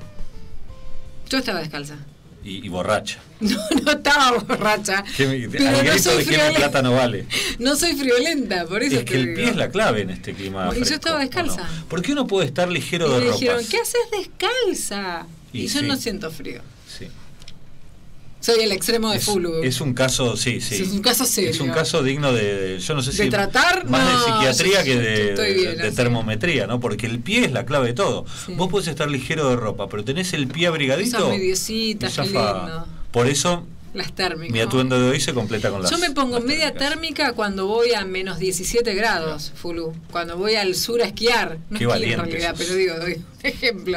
Yo estaba descalza. Y, y borracha. No, no estaba borracha. Que mi, pero al no grito soy de que mi friolenta. plata no vale. No soy friolenta, por eso Es que te el digo. pie es la clave en este clima. Y yo fresco, estaba descalza. ¿o no? ¿Por qué uno puede estar ligero Y de me ropas? dijeron, ¿qué haces descalza? Y, Y yo sí. no siento frío. Sí. Soy el extremo de Es, Fulu. es un caso, sí, sí. Es un caso serio. Es un caso digno de, de- yo no sé ¿De si tratar? más No, de psiquiatría yo- que de, estoy bien de así. termometría, ¿no? Porque el pie es la clave de todo. Sí. Vos podés estar ligero de ropa, pero tenés el pie abrigadito. Esas mediecitas, y qué zafa. lindo. Por eso Las térmicas. mi atuendo de hoy se completa con las Yo me pongo las media térmicas. térmica cuando voy a menos diecisiete grados, Fulu. Cuando voy al sur a esquiar. No Qué esquío en valiente realidad, sos. pero digo, doy un ejemplo.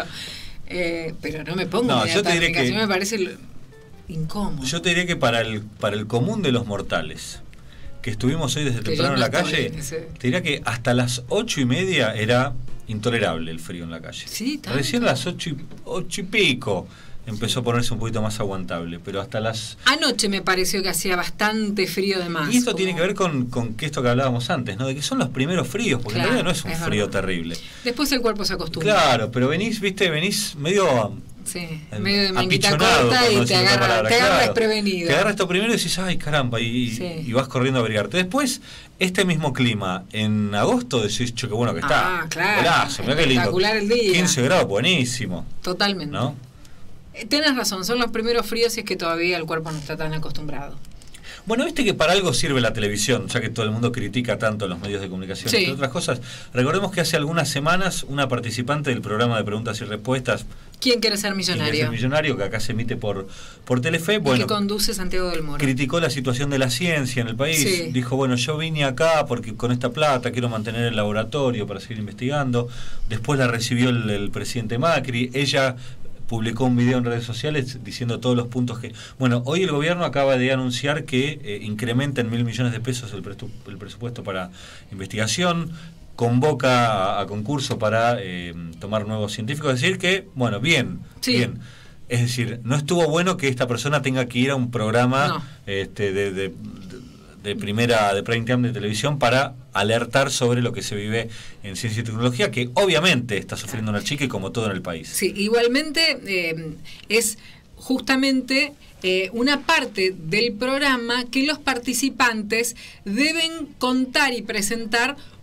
Eh, pero no me pongo No, media yo te diré térmica, que- sí me parece lo- incómodo. Yo te diría que para el, para el común de los mortales, que estuvimos hoy desde Que temprano yo en no la estoy calle, en ese- te diría que hasta las ocho y media era intolerable el frío en la calle. Sí, tanto. Recién a las ocho y, ocho y pico empezó a ponerse un poquito más aguantable, pero hasta las... Anoche me pareció que hacía bastante frío de más. Y esto como- tiene que ver con, con que esto que hablábamos antes, ¿no? De que son los primeros fríos, porque Claro, en realidad no es un es frío verdad. terrible. Después el cuerpo se acostumbra. Claro, pero venís, viste, venís medio... Sí, eh, medio de manguita apichonado, corta por no y te decir otra agarra, palabra, te agarra claro. desprevenido. Te agarra esto primero y decís, ay caramba, y, Sí. y vas corriendo a abrigarte. Después, este mismo clima, en agosto decís, che, qué bueno que está. Ah, claro. Golazo, mirá qué lindo. Espectacular el día. quince grados, buenísimo. Totalmente. ¿No? Eh, Tenés razón, son los primeros fríos y es que todavía el cuerpo no está tan acostumbrado. Bueno, viste que para algo sirve la televisión, ya que todo el mundo critica tanto los medios de comunicación, Sí. entre otras cosas. Recordemos que hace algunas semanas una participante del programa de preguntas y respuestas, ¿Quién quiere ser ¿Quién quiere millonario? ser millonario?, que acá se emite por, por Telefe, Y bueno, que conduce Santiago del Moro. criticó la situación de la ciencia en el país. Sí. Dijo, bueno, yo vine acá porque con esta plata quiero mantener el laboratorio para seguir investigando. Después la recibió el, el presidente Macri. Ella publicó un video en redes sociales diciendo todos los puntos que... Bueno, hoy el gobierno acaba de anunciar que eh, incrementa en mil millones de pesos el, prestu- el presupuesto para investigación, convoca a, a concurso para eh, tomar nuevos científicos. Es decir que, bueno, bien, Sí. bien. Es decir, no estuvo bueno que esta persona tenga que ir a un programa No. este, de, de, de- de primera, de prime time de televisión para alertar sobre lo que se vive en ciencia y tecnología, que obviamente está sufriendo una chica y como todo en el país. Sí, igualmente eh, es justamente eh, una parte del programa que los participantes deben contar y presentar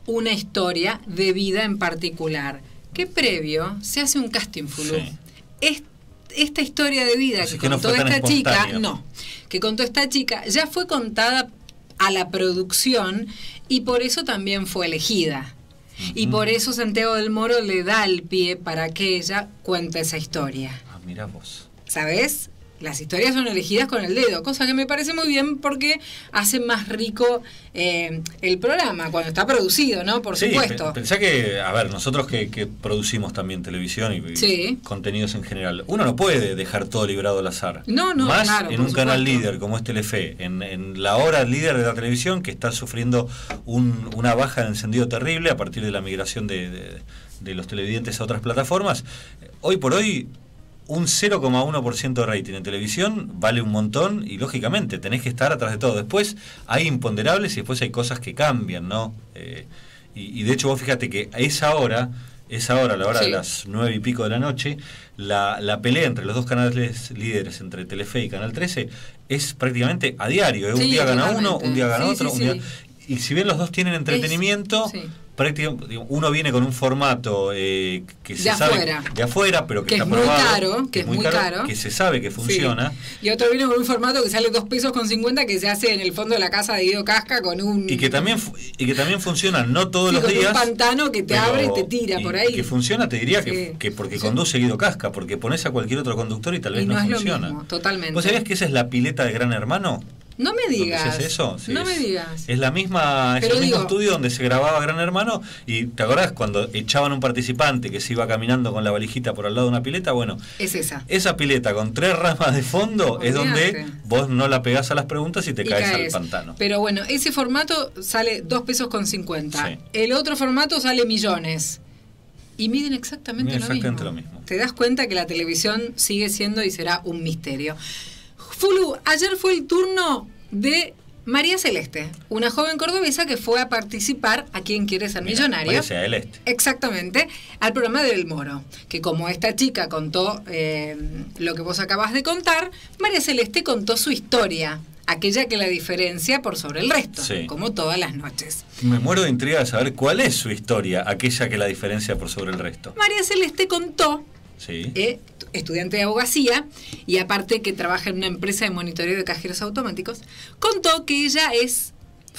una historia de vida en particular. Que previo se hace un casting, Fulú. Sí. Es, esta historia de vida Así que, que no contó fue tan esta chica, espontánea. no, que contó esta chica, ya fue contada a la producción y por eso también fue elegida. Uh-huh. Y por eso Santiago del Moro le da el pie para que ella cuente esa historia. Ah, mirá vos. ¿Sabés? Las historias son elegidas con el dedo, cosa que me parece muy bien porque hace más rico eh, el programa cuando está producido, ¿no? Por sí, supuesto. Pe pensá que, a ver, nosotros que, que producimos también televisión y, sí. y contenidos en general, uno no puede dejar todo librado al azar. No, no, Más claro, en por un supuesto. canal líder como es Telefe, en, en la hora líder de la televisión que está sufriendo un, una baja de encendido terrible a partir de la migración de, de, de los televidentes a otras plataformas. Hoy por hoy, un cero coma uno por ciento de rating en televisión vale un montón y lógicamente tenés que estar atrás de todo. Después hay imponderables y después hay cosas que cambian, ¿no? Eh, y, y de hecho vos fíjate que a esa hora, esa hora, la hora sí. de las nueve y pico de la noche, la, la pelea entre los dos canales líderes, entre Telefe y Canal trece, es prácticamente a diario. ¿eh? Un sí, día gana uno, un día gana sí, otro. Sí, un día... Y si bien los dos tienen entretenimiento... Es, sí. Uno viene con un formato eh, que se de sabe afuera. de afuera, pero que, que está es probado, muy caro, que, que es muy caro, caro, que se sabe que funciona. Sí. Y otro viene con un formato que sale dos pesos con cincuenta que se hace en el fondo de la casa de Guido Casca con un y que también y que también funciona no todos sí, los con días. Un pantano que te pero, abre y te tira y, por ahí. Y que funciona, te diría sí. que, que porque sí. conduce Guido Casca, porque pones a cualquier otro conductor y tal vez y no, no es funciona. Lo mismo, totalmente. ¿Vos sabías que esa es la pileta de Gran Hermano? No me digas. ¿Es eso? Sí, no es, me digas. Es la misma, es Pero el digo, mismo estudio donde se grababa Gran Hermano. Y ¿te acordás cuando echaban un participante que se iba caminando con la valijita por al lado de una pileta? Bueno, es esa. Esa pileta con tres ramas de fondo Olvídate. Es donde vos no la pegás a las preguntas y te y caes, caes al pantano. Pero bueno, ese formato sale dos pesos con cincuenta. Sí. El otro formato sale millones. Y miden exactamente, miden lo, exactamente mismo. lo mismo. Te das cuenta que la televisión sigue siendo y será un misterio. Fulu, ayer fue el turno de María Celeste, una joven cordobesa que fue a participar a Quién quiere ser Mira, millonario. María Celeste. Exactamente, al programa del Moro. Que como esta chica contó eh, lo que vos acabas de contar, María Celeste contó su historia, aquella que la diferencia por sobre el resto, sí. como todas las noches. Me muero de intriga de saber cuál es su historia, aquella que la diferencia por sobre el resto. María Celeste contó, sí. eh, estudiante de abogacía y aparte que trabaja en una empresa de monitoreo de cajeros automáticos, contó que ella es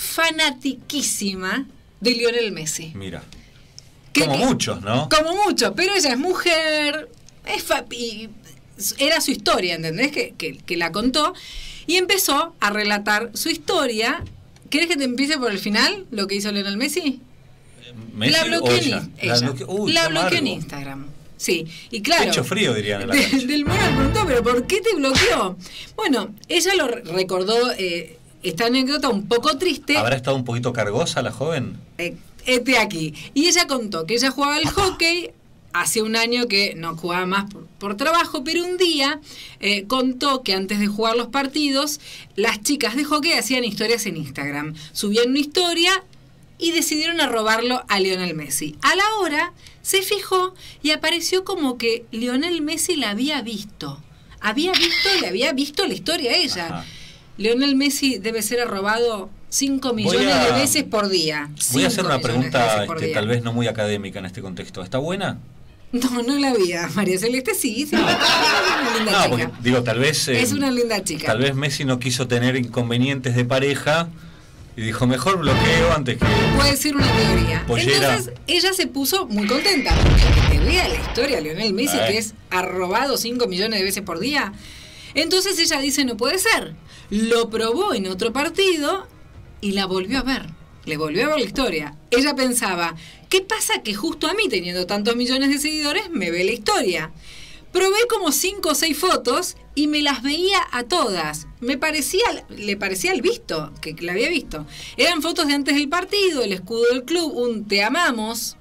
fanatiquísima de Lionel Messi. Mira, que, como que, muchos, ¿no? Como muchos, pero ella es mujer, es fa y era su historia, ¿entendés? Que, que, que la contó y empezó a relatar su historia. ¿Querés que te empiece por el final, lo que hizo Lionel Messi? ¿Messi la bloqueé en, ella? ella. La, bloque... Uy, la bloqueé en Instagram. Sí, y claro. Pecho frío, dirían en la de, cancha. Del Moro le preguntó, ¿pero por qué te bloqueó? Bueno, ella lo recordó, eh, esta anécdota un poco triste. ¿Habrá estado un poquito cargosa la joven? Eh, este aquí. Y ella contó que ella jugaba al hockey. Hace un año que no jugaba más por, por trabajo, pero un día eh, contó que antes de jugar los partidos, las chicas de hockey hacían historias en Instagram. Subían una historia y decidieron a robarlo a Lionel Messi. A la hora se fijó y apareció como que Lionel Messi la había visto. Había visto, le había visto la historia a ella. Ajá. Lionel Messi debe ser arrobado cinco millones a, de veces por día. Voy a hacer una pregunta este, tal vez no muy académica en este contexto. ¿Está buena? No, no la vi a María Celeste, sí, sí. Es una linda no, chica. Porque, digo, tal vez... Eh, es una linda chica. Tal vez Messi no quiso tener inconvenientes de pareja y dijo, mejor bloqueo antes que... Puede ser una teoría. Pollera. Entonces, ella se puso muy contenta, porque que te vea la historia de Lionel Messi, eh. que es arrobado cinco millones de veces por día. Entonces ella dice, no puede ser. Lo probó en otro partido y la volvió a ver. Le volvió a ver la historia. Ella pensaba, ¿qué pasa que justo a mí, teniendo tantos millones de seguidores, me ve la historia? Probé como cinco o seis fotos y me las veía a todas. Me parecía, le parecía el visto, que la había visto. Eran fotos de antes del partido, el escudo del club, un te amamos.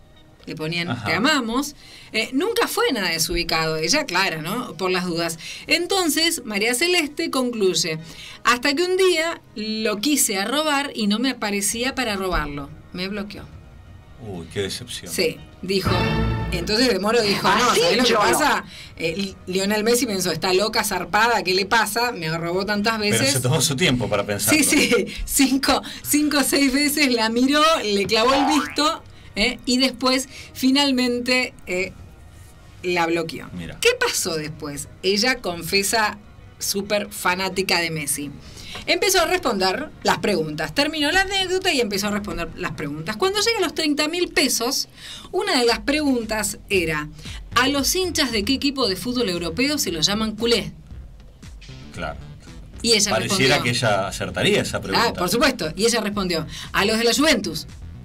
Le ponían Ajá. te amamos. Eh, nunca fue nada desubicado, ella clara, ¿no? Por las dudas. Entonces, María Celeste concluye, hasta que un día lo quise a robar y no me aparecía para robarlo. Me bloqueó. Uy, qué decepción. Sí, dijo, Entonces De Moro dijo, no, ¿sabés lo que pasa? Eh, Lionel Messi pensó, está loca, zarpada, ¿qué le pasa? Me robó tantas veces. Pero se tomó su tiempo para pensarlo. Sí, sí, cinco, cinco o seis veces la miró, le clavó el visto, eh, y después finalmente eh, la bloqueó. Mira. ¿Qué pasó después? Ella confesa súper fanática de Messi. Empezó a responder las preguntas. Terminó la anécdota y empezó a responder las preguntas. Cuando llega a los treinta mil pesos, una de las preguntas era: ¿a los hinchas de qué equipo de fútbol europeo se los llaman culé? Claro. Y ella Pareciera respondió, que ella acertaría esa pregunta. Ah, por supuesto. Y ella respondió: ¿a los de la Juventus?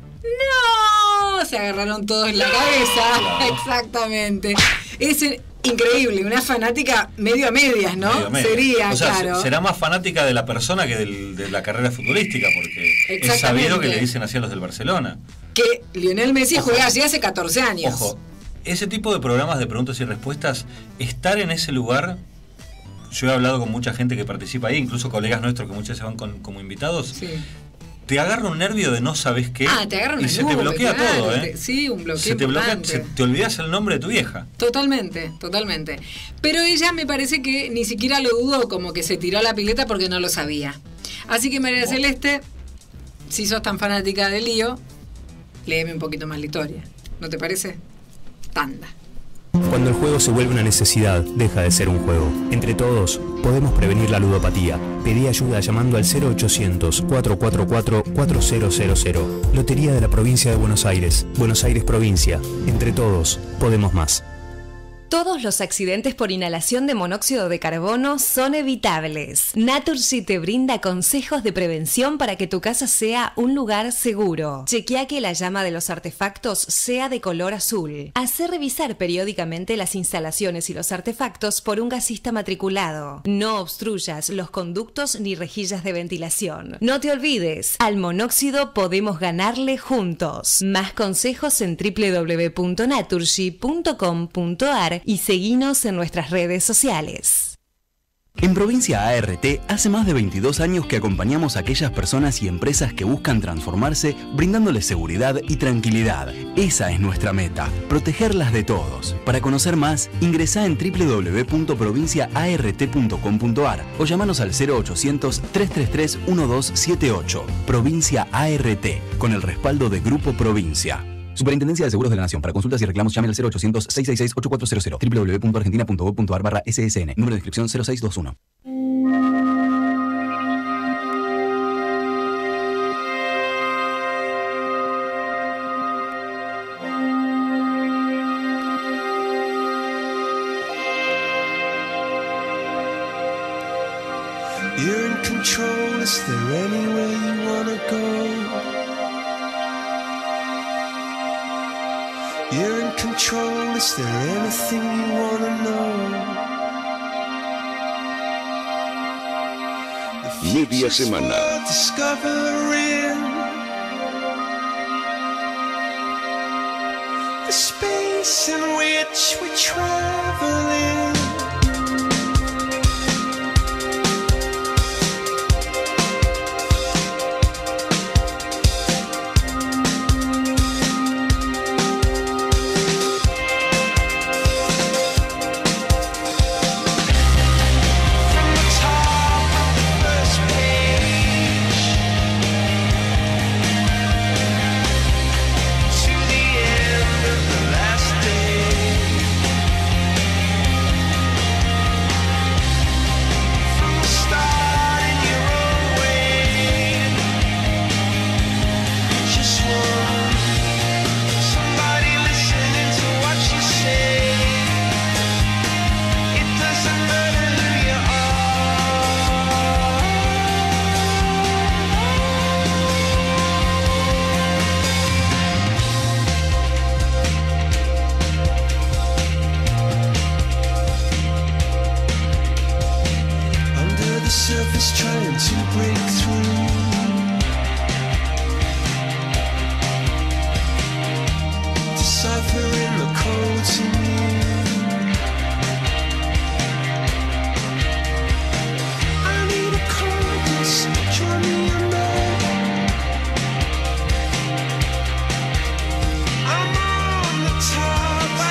¡No! Se agarraron todos en la cabeza. Claro. Exactamente. Es increíble, una fanática medio a medias, ¿no? Medio medio. Sería, o sea, claro. será más fanática de la persona que del, de la carrera futbolística, porque es sabido que le dicen así a los del Barcelona. Que Lionel Messi Ojo. juega allí hace catorce años. Ojo, ese tipo de programas de preguntas y respuestas, estar en ese lugar, yo he hablado con mucha gente que participa ahí, incluso colegas nuestros que muchas veces van con, como invitados, Sí. te agarra un nervio de no sabes qué, Ah, te agarra una y se nube, te bloquea claro, todo, ¿eh? te- sí, un bloqueo se te bloquea, importante. se, te olvidas el nombre de tu vieja. Totalmente, totalmente. Pero ella me parece que ni siquiera lo dudó, como que se tiró a la pileta porque no lo sabía. Así que María Bueno. Celeste, si sos tan fanática del lío, léeme un poquito más la historia. ¿No te parece? Tanda. Cuando el juego se vuelve una necesidad, deja de ser un juego. Entre todos, podemos prevenir la ludopatía. Pedí ayuda llamando al cero ochocientos, cuatro cuatro cuatro, cuatro cero cero cero. Lotería de la Provincia de Buenos Aires. Buenos Aires Provincia. Entre todos, podemos más. Todos los accidentes por inhalación de monóxido de carbono son evitables. Naturgy te brinda consejos de prevención para que tu casa sea un lugar seguro. Chequea que la llama de los artefactos sea de color azul. Hacé revisar periódicamente las instalaciones y los artefactos por un gasista matriculado. No obstruyas los conductos ni rejillas de ventilación. No te olvides, al monóxido podemos ganarle juntos. Más consejos en doble u doble u doble u punto naturgy punto com punto a r y seguinos en nuestras redes sociales. En Provincia A R T hace más de veintidós años que acompañamos a aquellas personas y empresas que buscan transformarse, brindándoles seguridad y tranquilidad. Esa es nuestra meta, protegerlas de todos. Para conocer más, ingresá en doble u doble u doble u punto provincia a r t punto com punto a r o llamanos al cero ochocientos, tres tres tres, uno dos siete ocho. Provincia A R T, con el respaldo de Grupo Provincia. Superintendencia de Seguros de la Nación. Para consultas y reclamos llame al cero ochocientos, seiscientos sesenta y seis, ochenta y cuatro cero cero. doble u doble u doble u punto argentina punto gov punto a r barra S S N. Número de inscripción cero seis dos uno. You're in control, is there anywhere you wanna go? You're in control, is there anything you wanna know? Media semana. Discovering the space in which we travel in. Surface trying to break through. Deciphering the code to me. I need a compass, draw me a map. I'm on the top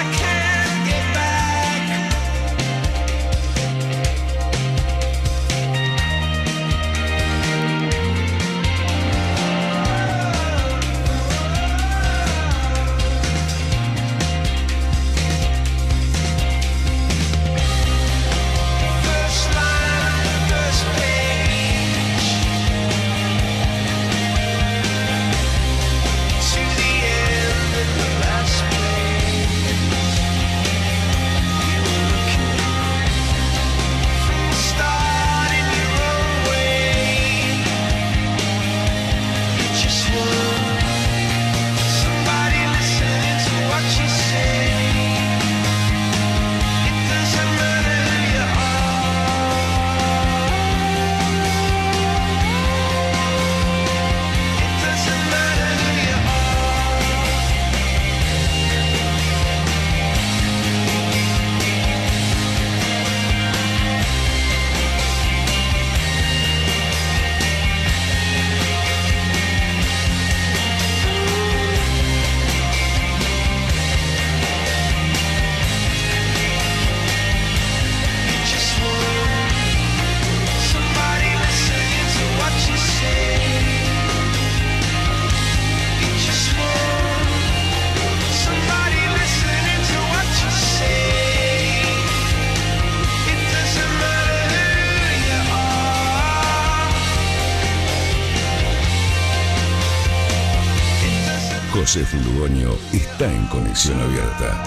José Fulugoño está en Conexión Abierta.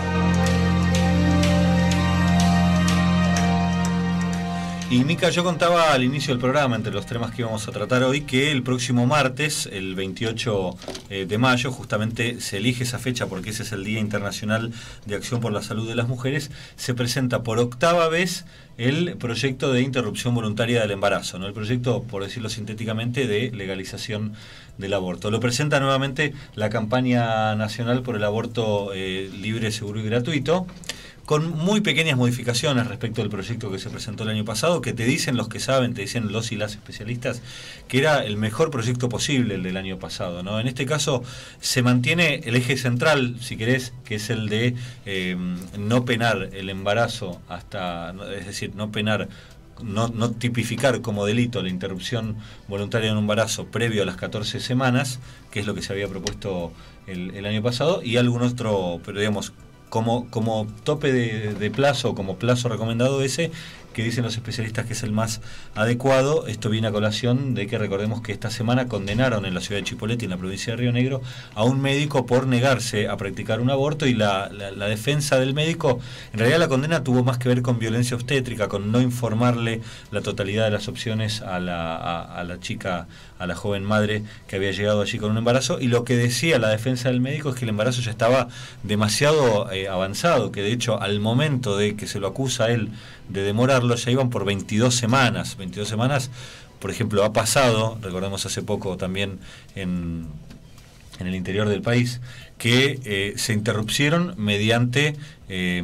Y Mica, yo contaba al inicio del programa, entre los temas que íbamos a tratar hoy, que el próximo martes, el veintiocho de mayo, justamente se elige esa fecha porque ese es el Día Internacional de Acción por la Salud de las Mujeres, se presenta por octava vez el proyecto de interrupción voluntaria del embarazo, ¿no? El proyecto, por decirlo sintéticamente, de legalización del aborto. Lo presenta nuevamente la campaña nacional por el aborto eh, libre, seguro y gratuito, con muy pequeñas modificaciones respecto al proyecto que se presentó el año pasado, que te dicen los que saben, te dicen los y las especialistas, que era el mejor proyecto posible el del año pasado, ¿no? En este caso se mantiene el eje central, si querés, que es el de eh, no penar el embarazo hasta, es decir, no penar, no, no tipificar como delito la interrupción voluntaria de un embarazo previo a las catorce semanas, que es lo que se había propuesto el, el año pasado, y algún otro, pero digamos, Como, como tope de, de plazo, como plazo recomendado ese, que dicen los especialistas que es el más adecuado. Esto viene a colación de que recordemos que esta semana condenaron en la ciudad de Chipoleti, en la provincia de Río Negro, a un médico por negarse a practicar un aborto, y la, la, la defensa del médico, en realidad la condena tuvo más que ver con violencia obstétrica, con no informarle la totalidad de las opciones a la, a, a la chica, a la joven madre que había llegado allí con un embarazo, y lo que decía la defensa del médico es que el embarazo ya estaba demasiado eh, avanzado, que de hecho al momento de que se lo acusa a él de demorarlo, ya iban por veintidós semanas. veintidós semanas, por ejemplo, ha pasado, recordemos hace poco también en, en el interior del país, que eh, se interrumpieron mediante, eh,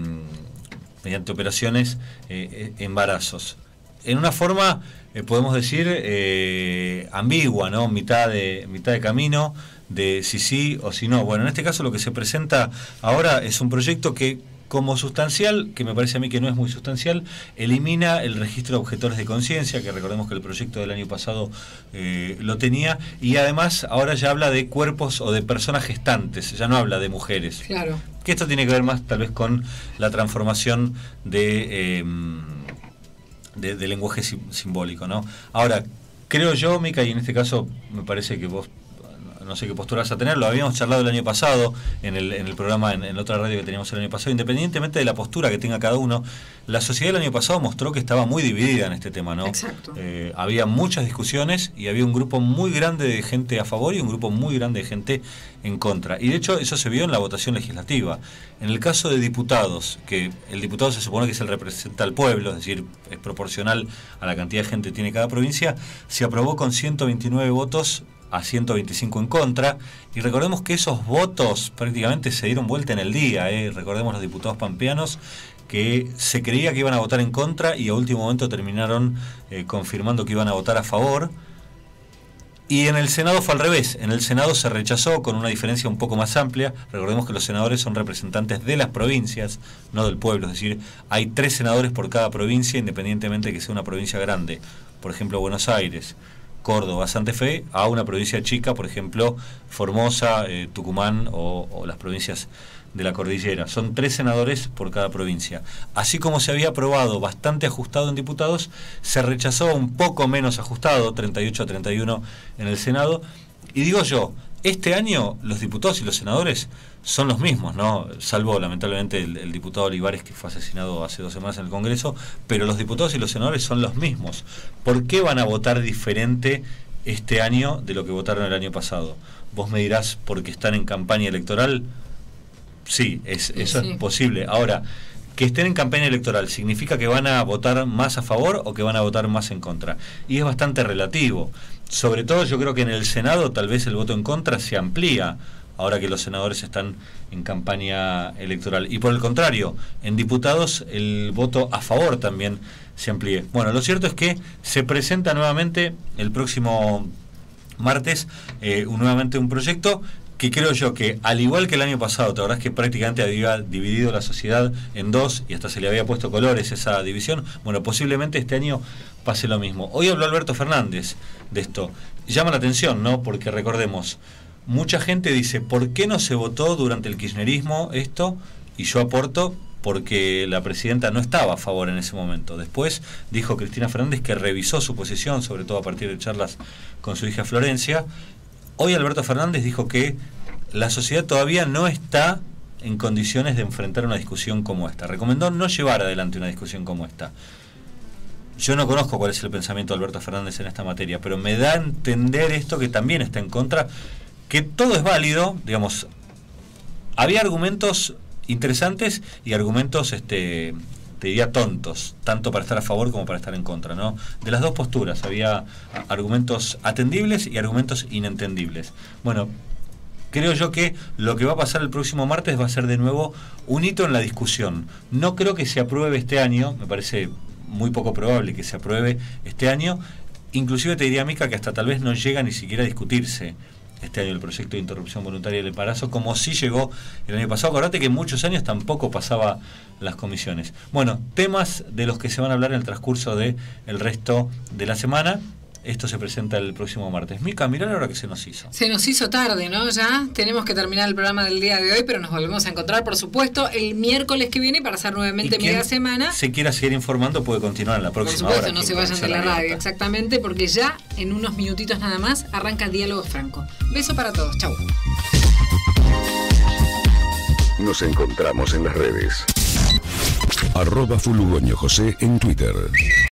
mediante operaciones, eh, embarazos. En una forma, eh, podemos decir, eh, ambigua, ¿no? Mitad de, mitad de camino, de si sí o si no. Bueno, en este caso lo que se presenta ahora es un proyecto que, como sustancial, que me parece a mí que no es muy sustancial, elimina el registro de objetores de conciencia, que recordemos que el proyecto del año pasado eh, lo tenía, y además ahora ya habla de cuerpos o de personas gestantes, ya no habla de mujeres. Claro. Que esto tiene que ver más tal vez con la transformación de, eh, de, de lenguaje sim simbólico, ¿no? Ahora, creo yo, Mica, y en este caso me parece que vos, no sé qué postura vas a tener, lo habíamos charlado el año pasado en el, en el programa, en, en otra radio que teníamos el año pasado, independientemente de la postura que tenga cada uno, la sociedad del año pasado mostró que estaba muy dividida en este tema, ¿no? Exacto. Eh, había muchas discusiones y había un grupo muy grande de gente a favor y un grupo muy grande de gente en contra. Y de hecho eso se vio en la votación legislativa. En el caso de diputados, que el diputado se supone que es el representa al pueblo, es decir, es proporcional a la cantidad de gente que tiene cada provincia, se aprobó con ciento veintinueve votos a ciento veinticinco en contra, y recordemos que esos votos prácticamente se dieron vuelta en el día, ¿eh? Recordemos los diputados pampeanos que se creía que iban a votar en contra y a último momento terminaron eh, confirmando que iban a votar a favor. Y en el Senado fue al revés, en el Senado se rechazó con una diferencia un poco más amplia. Recordemos que los senadores son representantes de las provincias, no del pueblo, es decir, hay tres senadores por cada provincia, independientemente de que sea una provincia grande, por ejemplo Buenos Aires, Córdoba, Santa Fe, a una provincia chica, por ejemplo Formosa, eh, Tucumán o, o las provincias de la cordillera. Son tres senadores por cada provincia. Así como se había aprobado bastante ajustado en diputados, se rechazó un poco menos ajustado, treinta y ocho a treinta y uno en el Senado. Y digo yo, este año los diputados y los senadores son los mismos, ¿no? Salvo lamentablemente el, el diputado Olivares, que fue asesinado hace dos semanas en el Congreso, pero los diputados y los senadores son los mismos. ¿Por qué van a votar diferente este año de lo que votaron el año pasado? Vos me dirás, porque están en campaña electoral. Sí, es, eso sí. Es posible. Ahora, que estén en campaña electoral, ¿significa que van a votar más a favor o que van a votar más en contra? Y es bastante relativo. Sobre todo yo creo que en el Senado tal vez el voto en contra se amplía ahora que los senadores están en campaña electoral. Y por el contrario, en diputados el voto a favor también se amplíe. Bueno, lo cierto es que se presenta nuevamente el próximo martes eh, un, nuevamente un proyecto que creo yo que, al igual que el año pasado, la verdad es que prácticamente había dividido la sociedad en dos y hasta se le había puesto colores esa división. Bueno, posiblemente este año pase lo mismo. Hoy habló Alberto Fernández de esto. Llama la atención, ¿no? Porque recordemos, mucha gente dice, ¿por qué no se votó durante el kirchnerismo esto? Y yo aporto, porque la presidenta no estaba a favor en ese momento. Después dijo Cristina Fernández que revisó su posición, sobre todo a partir de charlas con su hija Florencia. Hoy Alberto Fernández dijo que la sociedad todavía no está en condiciones de enfrentar una discusión como esta. Recomendó no llevar adelante una discusión como esta. Yo no conozco cuál es el pensamiento de Alberto Fernández en esta materia, pero me da a entender esto que también está en contra, que todo es válido, digamos, había argumentos interesantes y argumentos, este, te diría, tontos, tanto para estar a favor como para estar en contra, ¿no? De las dos posturas, había argumentos atendibles y argumentos inentendibles. Bueno, creo yo que lo que va a pasar el próximo martes va a ser de nuevo un hito en la discusión. No creo que se apruebe este año, me parece muy poco probable que se apruebe este año, inclusive te diría, Mica, que hasta tal vez no llega ni siquiera a discutirse este año el proyecto de interrupción voluntaria del embarazo, como sí llegó el año pasado. Acordate que en muchos años tampoco pasaba las comisiones. Bueno, temas de los que se van a hablar en el transcurso de el resto de la semana. Esto se presenta el próximo martes. Mica, mirá la hora que se nos hizo. Se nos hizo tarde, ¿no? Ya tenemos que terminar el programa del día de hoy, pero nos volvemos a encontrar, por supuesto, el miércoles que viene para hacer nuevamente media semana. Si quiera seguir informando, puede continuar en la próxima hora. Por supuesto, no se vayan de la radio, exactamente, porque ya en unos minutitos nada más arranca Diálogo Franco. Beso para todos, chau. Nos encontramos en las redes. Arroba Fulugoño José en Twitter.